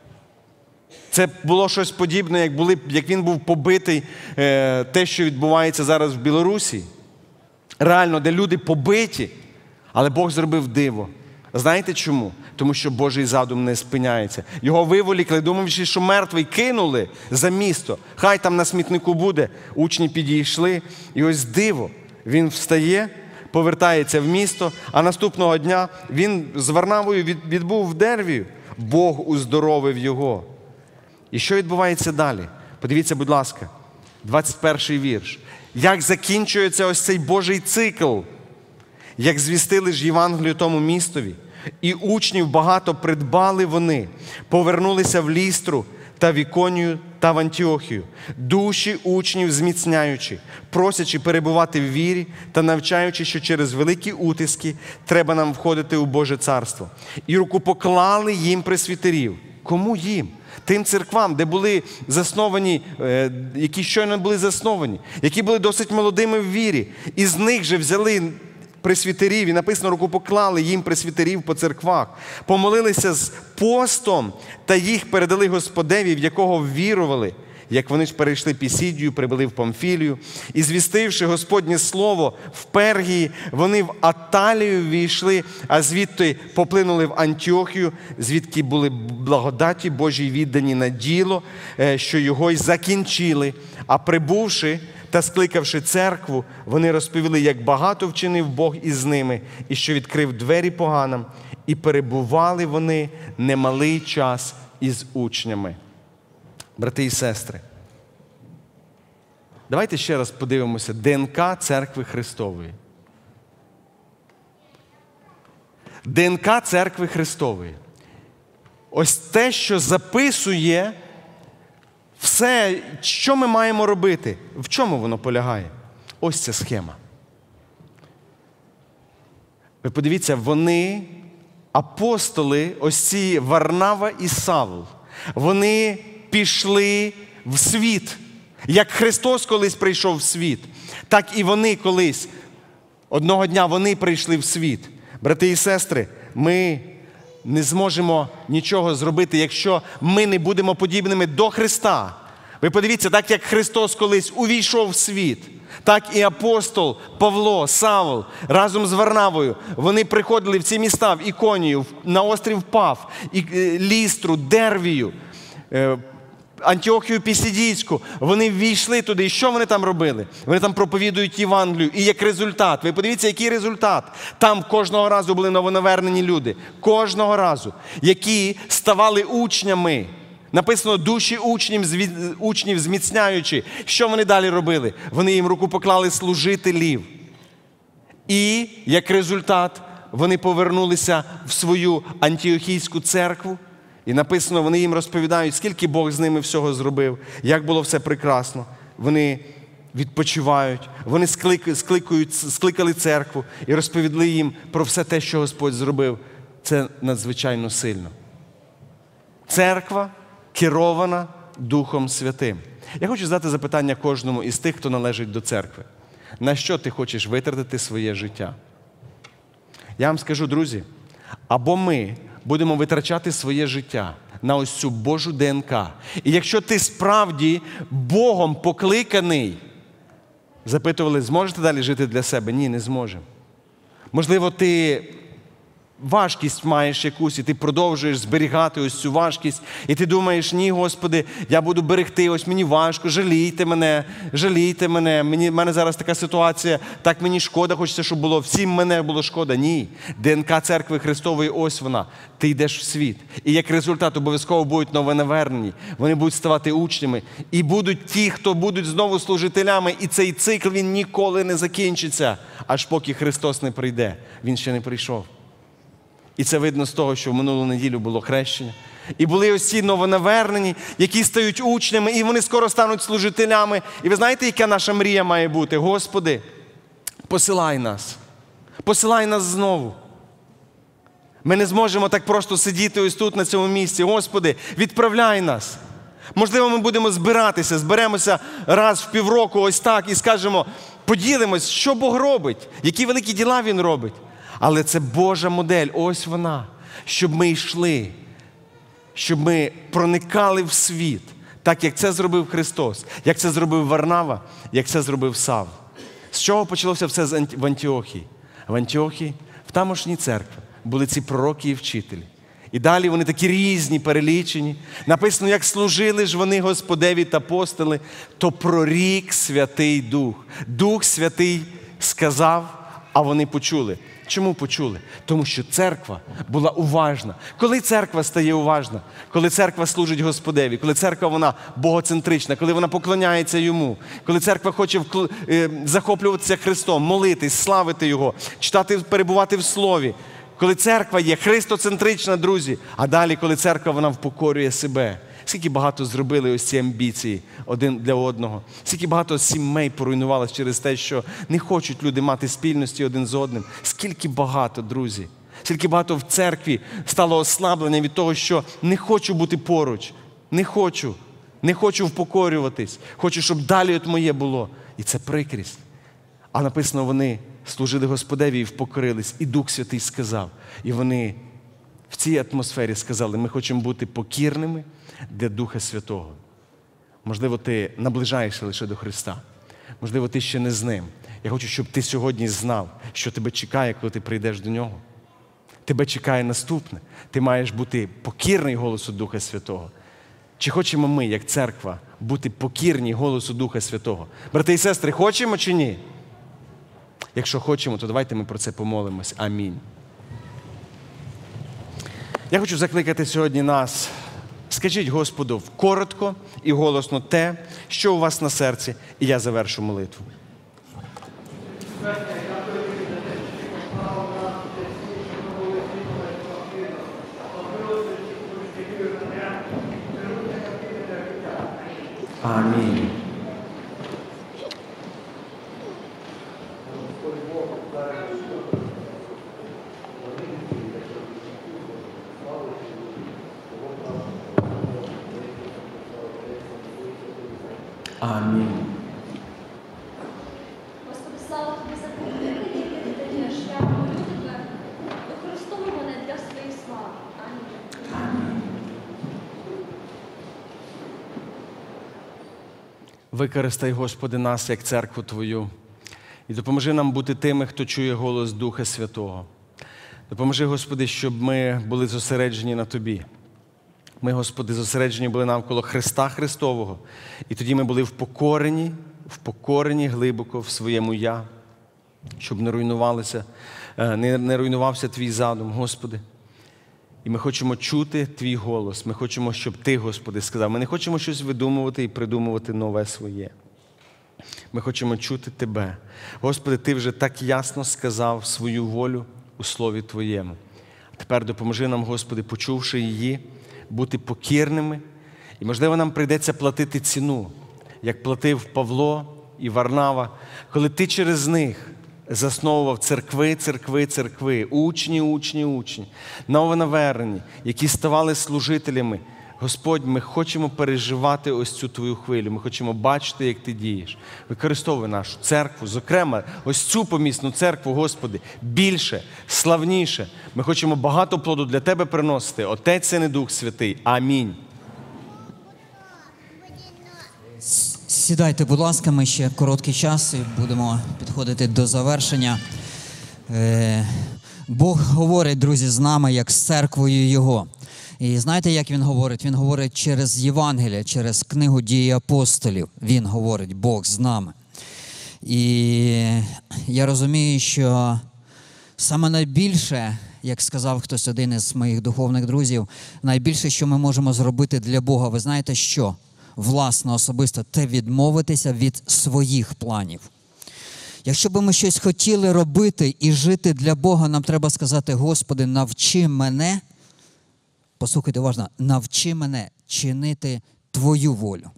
Це було щось подібне, як він був побитий, те, що відбувається зараз в Білорусі. Реально, де люди побиті, але Бог зробив диво. Знаєте чому? Тому що Божий задум не спиняється. Його виволікли, думаючи, що мертвий, кинули за місто. Хай там на смітнику буде. Учні підійшли, і ось диво. Він встає, повертається в місто, а наступного дня він з Варнавою відбув в Дервію. Бог уздоровив його. І що відбувається далі? Подивіться, будь ласка, 21 вірш. Як закінчується ось цей Божий цикл? Як звістили ж Євангелію тому містові, і учнів багато придбали вони, повернулися в Лістру та в Іконію та в Антіохію, душі учнів зміцняючи, просячи перебувати в вірі та навчаючи, що через великі утиски треба нам входити у Боже царство. І рукопоклали їм пресвітерів. Кому їм? Тим церквам, де були засновані, які щойно були засновані, які були досить молодими в вірі. І з них же взяли пресвітерів, і написано, рукопоклали їм пресвітерів по церквах, помолилися з постом, та їх передали Господеві, в якого ввірували. Як вони ж перейшли Пісідію, прибули в Памфілію, і звістивши Господнє слово в Пергії, вони в Аталію війшли, а звідти поплинули в Антіохію, звідки були благодаті Божій віддані на діло, що його й закінчили. А прибувши та скликавши церкву, вони розповіли, як багато вчинив Бог із ними, і що відкрив двері поганам, і перебували вони немалий час із учнями. Брати і сестри, давайте ще раз подивимося ДНК Церкви Христової. ДНК Церкви Христової. Ось те, що записує все, що ми маємо робити. В чому воно полягає? Ось ця схема. Ви подивіться, вони, апостоли, ось ці Варнава і Савл, вони пішли в світ. Як Христос колись прийшов в світ, так і вони колись, одного дня вони прийшли в світ. Брати і сестри, ми не зможемо нічого зробити, якщо ми не будемо подібними до Христа. Ви подивіться, так як Христос колись увійшов в світ, Так і апостол Павло, Савл разом з Варнавою, вони приходили в ці міста, в Іконію, на острів Паф, Лістру, Дервію, Антіохію Пісідійську. Вони ввійшли туди. І що вони там робили? Вони там проповідують Євангелію. І як результат, ви подивіться, який результат. Там кожного разу були новонавернені люди. Кожного разу. Які ставали учнями. Написано, душі учнів зміцняючи. Що вони далі робили? Вони їм руку поклали служителів. І, як результат, вони повернулися в свою антіохійську церкву. І написано, вони їм розповідають, скільки Бог з ними всього зробив, як було все прекрасно. Вони відпочивають, вони скликали церкву і розповіли їм про все те, що Господь зробив. Це надзвичайно сильно. Церква керована Духом Святим. Я хочу задати запитання кожному із тих, хто належить до церкви. На що ти хочеш витратити своє життя? Я вам скажу, друзі, або ми будемо витрачати своє життя на ось цю Божу ДНК. І якщо ти справді Богом покликаний, запитували, зможете далі жити для себе? Ні, не зможемо. Можливо, ти важкість маєш якусь, і ти продовжуєш зберігати ось цю важкість, і ти думаєш, ні, Господи, я буду берегти, ось мені важко, жалійте мене, в мене зараз така ситуація, так мені шкода, хочеться, щоб було, всім мене було шкода. Ні, ДНК Церкви Христової, ось вона, ти йдеш в світ. І як результат обов'язково будуть новонавернені, вони будуть ставати учнями, і будуть ті, хто будуть знову служителями, і цей цикл, він ніколи не закінчиться, аж поки Христос не прийде. Він ще не прийшов. І це видно з того, що в минулу неділю було хрещення. І були ось ці новонавернені, які стають учнями, і вони скоро стануть служителями. І ви знаєте, яка наша мрія має бути? Господи, посилай нас. Посилай нас знову. Ми не зможемо так просто сидіти ось тут, на цьому місці. Господи, відправляй нас. Можливо, ми будемо зберемося раз в півроку ось так і скажемо, поділимось, що Бог робить, які великі діла Він робить. Але це Божа модель, ось вона, щоб ми йшли, щоб ми проникали в світ, так як це зробив Христос, як це зробив Варнава, як це зробив Савл. З чого почалося все в Антіохії? В Антіохії, в тамошній церкві, були ці пророки і вчителі. І далі вони такі різні, перелічені. Написано, як служили ж вони Господеві та апостоли, то прорік Святий Дух. Дух Святий сказав, а вони почули. Чому почули? Тому що церква була уважна. Коли церква стає уважна? Коли церква служить Господеві, коли церква вона богоцентрична, коли вона поклоняється Йому, коли церква хоче захоплюватися Христом, молитись, славити Його, читати, перебувати в Слові. Коли церква є христоцентрична, друзі, а далі, коли церква вона впокорює себе. Скільки багато зробили ось ці амбіції один для одного. Скільки багато сімей поруйнувалось через те, що не хочуть люди мати спільності один з одним. Скільки багато, друзі. Скільки багато в церкві стало ослаблення від того, що не хочу бути поруч. Не хочу впокорюватись. Хочу, щоб далі от моє було. І це прикрість. А написано, вони служили Господеві і впокорились. І Дух Святий сказав. І вони в цій атмосфері сказали, ми хочемо бути покірними для Духа Святого. Можливо, ти наближаєшся лише до Христа. Можливо, ти ще не з Ним. Я хочу, щоб ти сьогодні знав, що тебе чекає, коли ти прийдеш до Нього. Тебе чекає наступне. Ти маєш бути покірний голосу Духа Святого. Чи хочемо ми, як церква, бути покірні голосу Духа Святого? Брати і сестри, хочемо чи ні? Якщо хочемо, то давайте ми про це помолимось. Амінь. Я хочу закликати сьогодні нас. Скажіть Господу коротко і голосно те, що у вас на серці, і я завершу молитву. Амінь. Амінь. Господи, слава Тобі за те, яке ти даєш. Я молю Тебе, використовуй мене для своєї слави. Амінь. Використай, Господи, нас як церкву Твою. І допоможи нам бути тими, хто чує голос Духа Святого. Допоможи, Господи, щоб ми були зосереджені на Тобі. Ми, Господи, зосереджені були навколо Христа Христового. І тоді ми були впокорені глибоко в своєму «я», щоб не руйнувався Твій задум, Господи. І ми хочемо чути Твій голос. Ми хочемо, щоб Ти, Господи, сказав. Ми не хочемо щось видумувати і придумувати нове своє. Ми хочемо чути Тебе. Господи, Ти вже так ясно сказав свою волю у Слові Твоєму. А тепер допоможи нам, Господи, почувши її, бути покірними. І, можливо, нам прийдеться платити ціну, як платив Павло і Варнава, коли Ти через них засновував церкви, учні, новонавернені, які ставали служителями. Господь, ми хочемо переживати ось цю Твою хвилю, ми хочемо бачити, як Ти дієш. Використовуй нашу церкву, зокрема, ось цю помісну церкву, Господи, більше, славніше. Ми хочемо багато плоду для Тебе приносити. Отець, Син і Дух Святий. Амінь. Сідайте, будь ласка, ми ще короткий час і будемо підходити до завершення. Бог говорить, друзі, з нами, як з церквою Його. І знаєте, як Він говорить? Він говорить через Євангелія, через книгу «Дії апостолів». Він говорить, Бог з нами. І я розумію, що саме найбільше, як сказав хтось один із моїх духовних друзів, найбільше, що ми можемо зробити для Бога, ви знаєте що? Власно, особисто, те відмовитися від своїх планів. Якщо б ми щось хотіли робити і жити для Бога, нам треба сказати, Господи, навчи мене, послухайте уважно, навчи мене чинити Твою волю.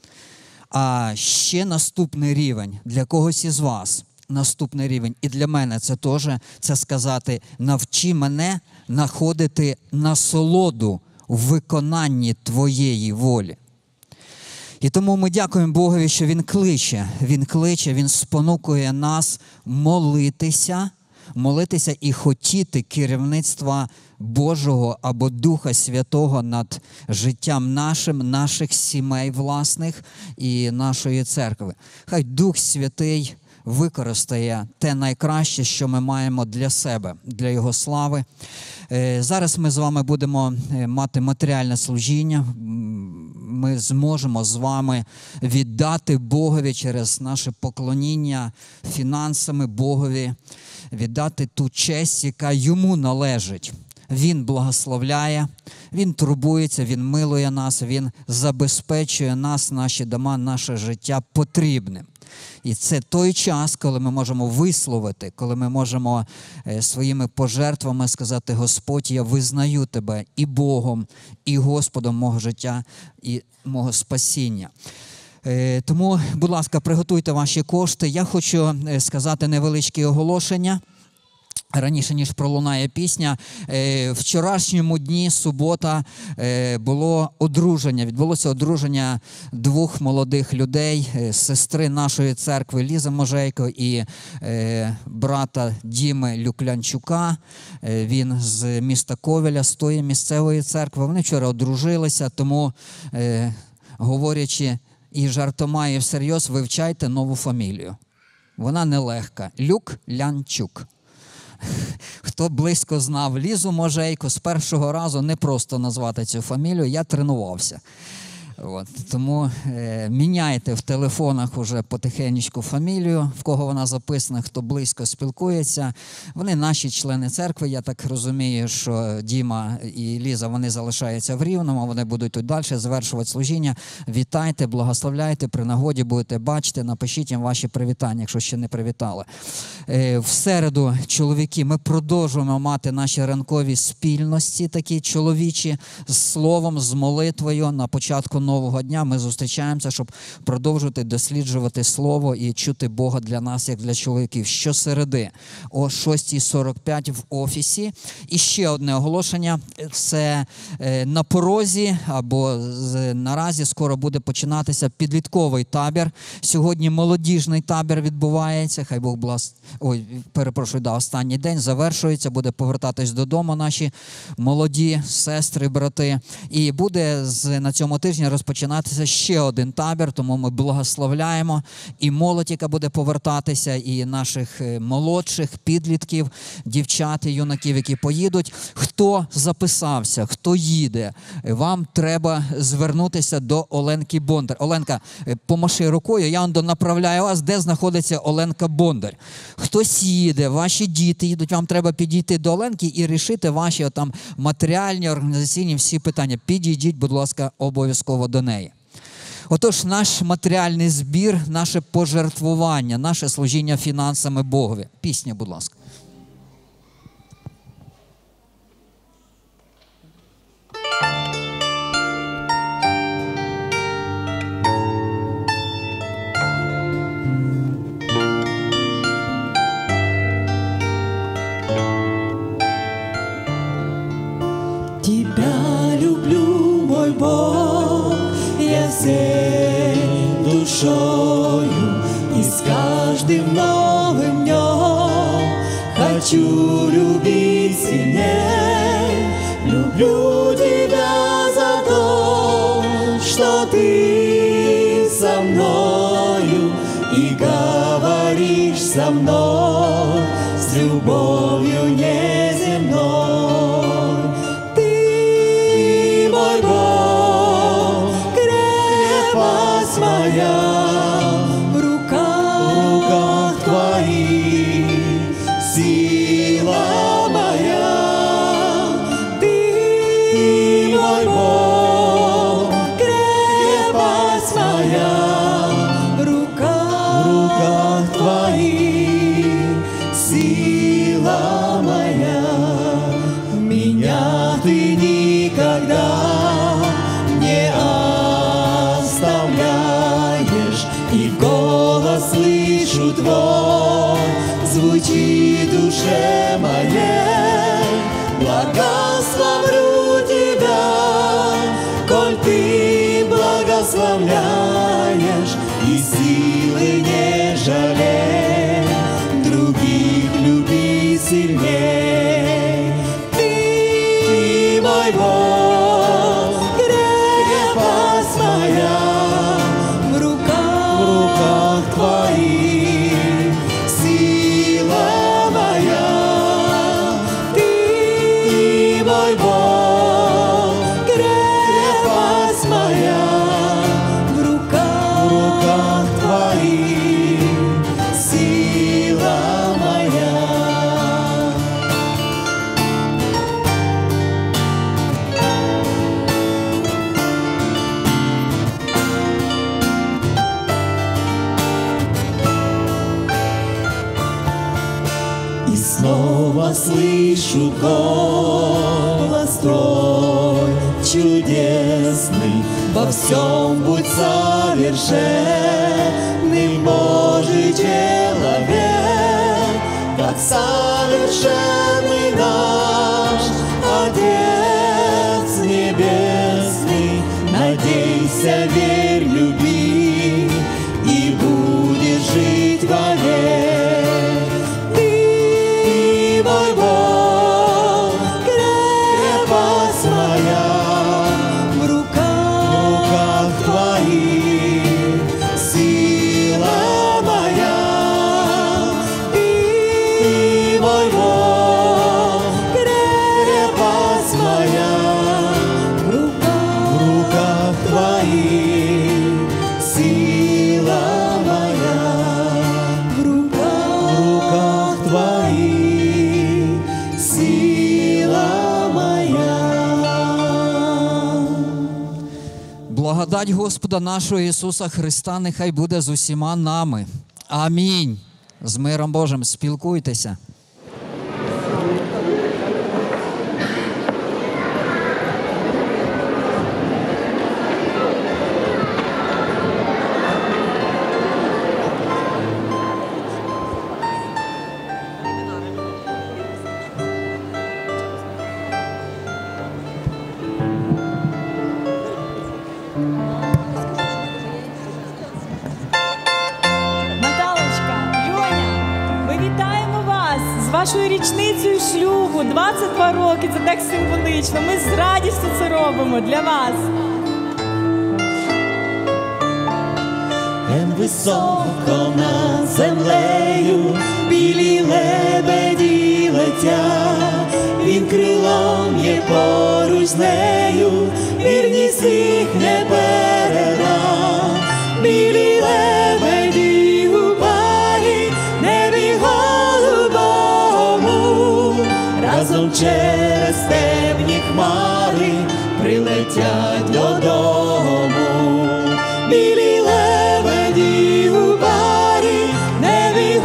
А ще наступний рівень для когось із вас, наступний рівень, і для мене це теж, це сказати, навчи мене знаходити насолоду в виконанні Твоєї волі. І тому ми дякуємо Богові, що Він кличе, Він спонукує нас молитися і хотіти керівництва Божого або Духа Святого над життям наших сімей власних і нашої церкви. Хай Дух Святий використає те найкраще, що ми маємо для себе, для Його слави. Зараз ми з вами будемо мати матеріальне служіння. Ми зможемо з вами віддати Богові через наше поклоніння фінансами Богові, віддати ту честь, яка Йому належить. Він благословляє, Він турбується, Він милує нас, Він забезпечує нас, наші дома, наше життя потрібним. І це той час, коли ми можемо висловити, коли ми можемо своїми пожертвами сказати, Господь, я визнаю Тебе і Богом, і Господом мого життя, і мого спасіння. Тому, будь ласка, приготуйте ваші кошти. Я хочу сказати невеличке оголошення. Раніше, ніж пролунає пісня, вчорашньому дні, субота, відбулося одруження двох молодих людей, сестри нашої церкви Лізи Можейко і брата Діми Люклянчука. Він з міста Ковеля, з тої місцевої церкви. Вони вчора одружилися, тому, говорячи і жартома, і всерйоз, вивчайте нову фамілію. Вона нелегка. Люклянчук. Хто близько знав Лізу Можейко, з першого разу не просто назвати цю фамілію, я тренувався. Тому міняйте в телефонах уже потихеньку фамілію, в кого вона записана, хто близько спілкується. Вони наші члени церкви, я так розумію, що Діма і Ліза, вони залишаються в Рівному, вони будуть тут далі завершувати служіння. Вітайте, благословляйте, при нагоді будете бачити, напишіть їм ваші привітання, якщо ще не привітали. В середу, чоловіки, ми продовжуємо мати наші ранкові спільності, такі чоловічі, з словом, з молитвою. На початку нового дня ми зустрічаємося, щоб продовжувати досліджувати Слово і чути Бога для нас, як для чоловіків. Щосереди о 6:45 в офісі. І ще одне оголошення. Це на порозі, або наразі скоро буде починатися підлітковий табір. Сьогодні молодіжний табір відбувається. Хай Бог останній день завершується, буде повертатись додому наші молоді сестри, брати. І буде на цьому тижні розпочинатися ще один табір, тому ми благословляємо і молодь, яка буде повертатися, і наших молодших, підлітків, дівчат і юнаків, які поїдуть. Хто записався, хто їде, вам треба звернутися до Оленки Бондар. Оленка, помаши рукою, я направляю вас, де знаходиться Оленка Бондар. Хтось їде, ваші діти їдуть, вам треба підійти до Оленки і рішити ваші там матеріальні, організаційні всі питання. Підійдіть, будь ласка, обов'язково до неї. Отож, наш матеріальний збір, наше пожертвування, наше служіння фінансами Богові. Пісня, будь ласка. Тебя люблю, мой Бог, я всей душою, и с каждым новым днем хочу любить сильней. Люблю тебя за то, что ты со мною и говоришь со мной с любовью неземной. Мой Бог, крепость моя, в руках Твоих, сила моя. Ты, мой Бог, крепость моя, в руках Твоих, сила моя. Меня Ты никогда не оставляешь, и голос слышу Твой звучит в душе моей. Благословлю Тебя, коль Ты благословляешь, и силы не жалей, других люби сильней. Ты, мой Бог, крепость моя, в руках Твоих, сила моя. Ты, мой Бог, крепость моя, в руках Твоих, сила моя. И снова слышу голос Твой чудесный, во всем будь совершенным, Божий человек, как совершенный наш Отец Небесный. Надейся, верь, люби, и будешь жить вовек. Ты, мой Бог, крепость моя, в руках Твоих, сила моя. Ты, мой Бог, крепость моя, в руках Твоих, сила моя. В руках Твоих, сила моя. Благодать Господа нашого Ісуса Христа нехай буде з усіма нами. Амінь. З миром Божим спілкуйтеся. Вашою річницею шлюбу, 22 роки, це так символично. Ми з радістю це робимо для вас. небом високо над землею, білі лебеді летять, він крилом є поруч з нею, вірність їх не передам. Білі лебеді у парі, небі голубому, разом через темні хмари прилетять додому. Білі лебеді у парі, небі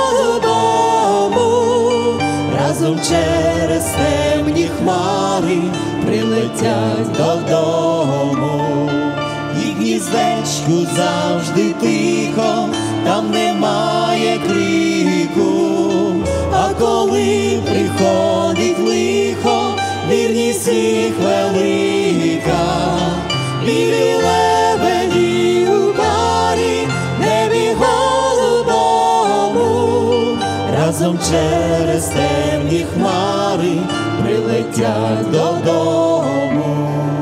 голубому, разом через темні хмари прилетять додому. І гніздечку завжди тихо, там немає крику, а коли приходить лихо, вірність їх велика. Білі лебеді у парі, небі голубому, разом через темні хмари прилетять додому.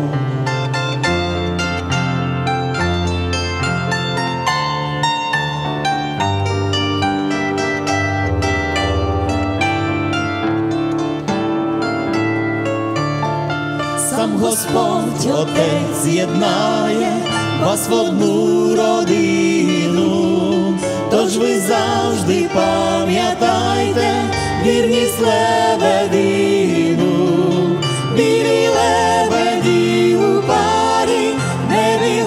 Сам Господь Отець з'єднає вас в одну родину, тож ви завжди пам'ятайте вірність лебедину. Білі лебеді у парі, небі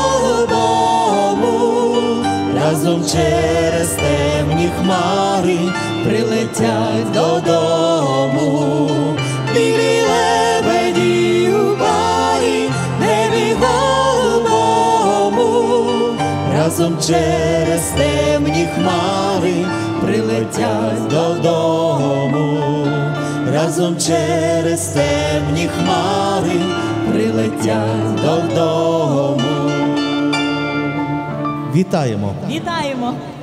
голубому, разом через темні хмари прилетять додому. Білі лебеді у парі, небі голубому, разом через темні хмари прилетять додому. Разом через темні хмари прилетять додому. Вітаємо! Вітаємо!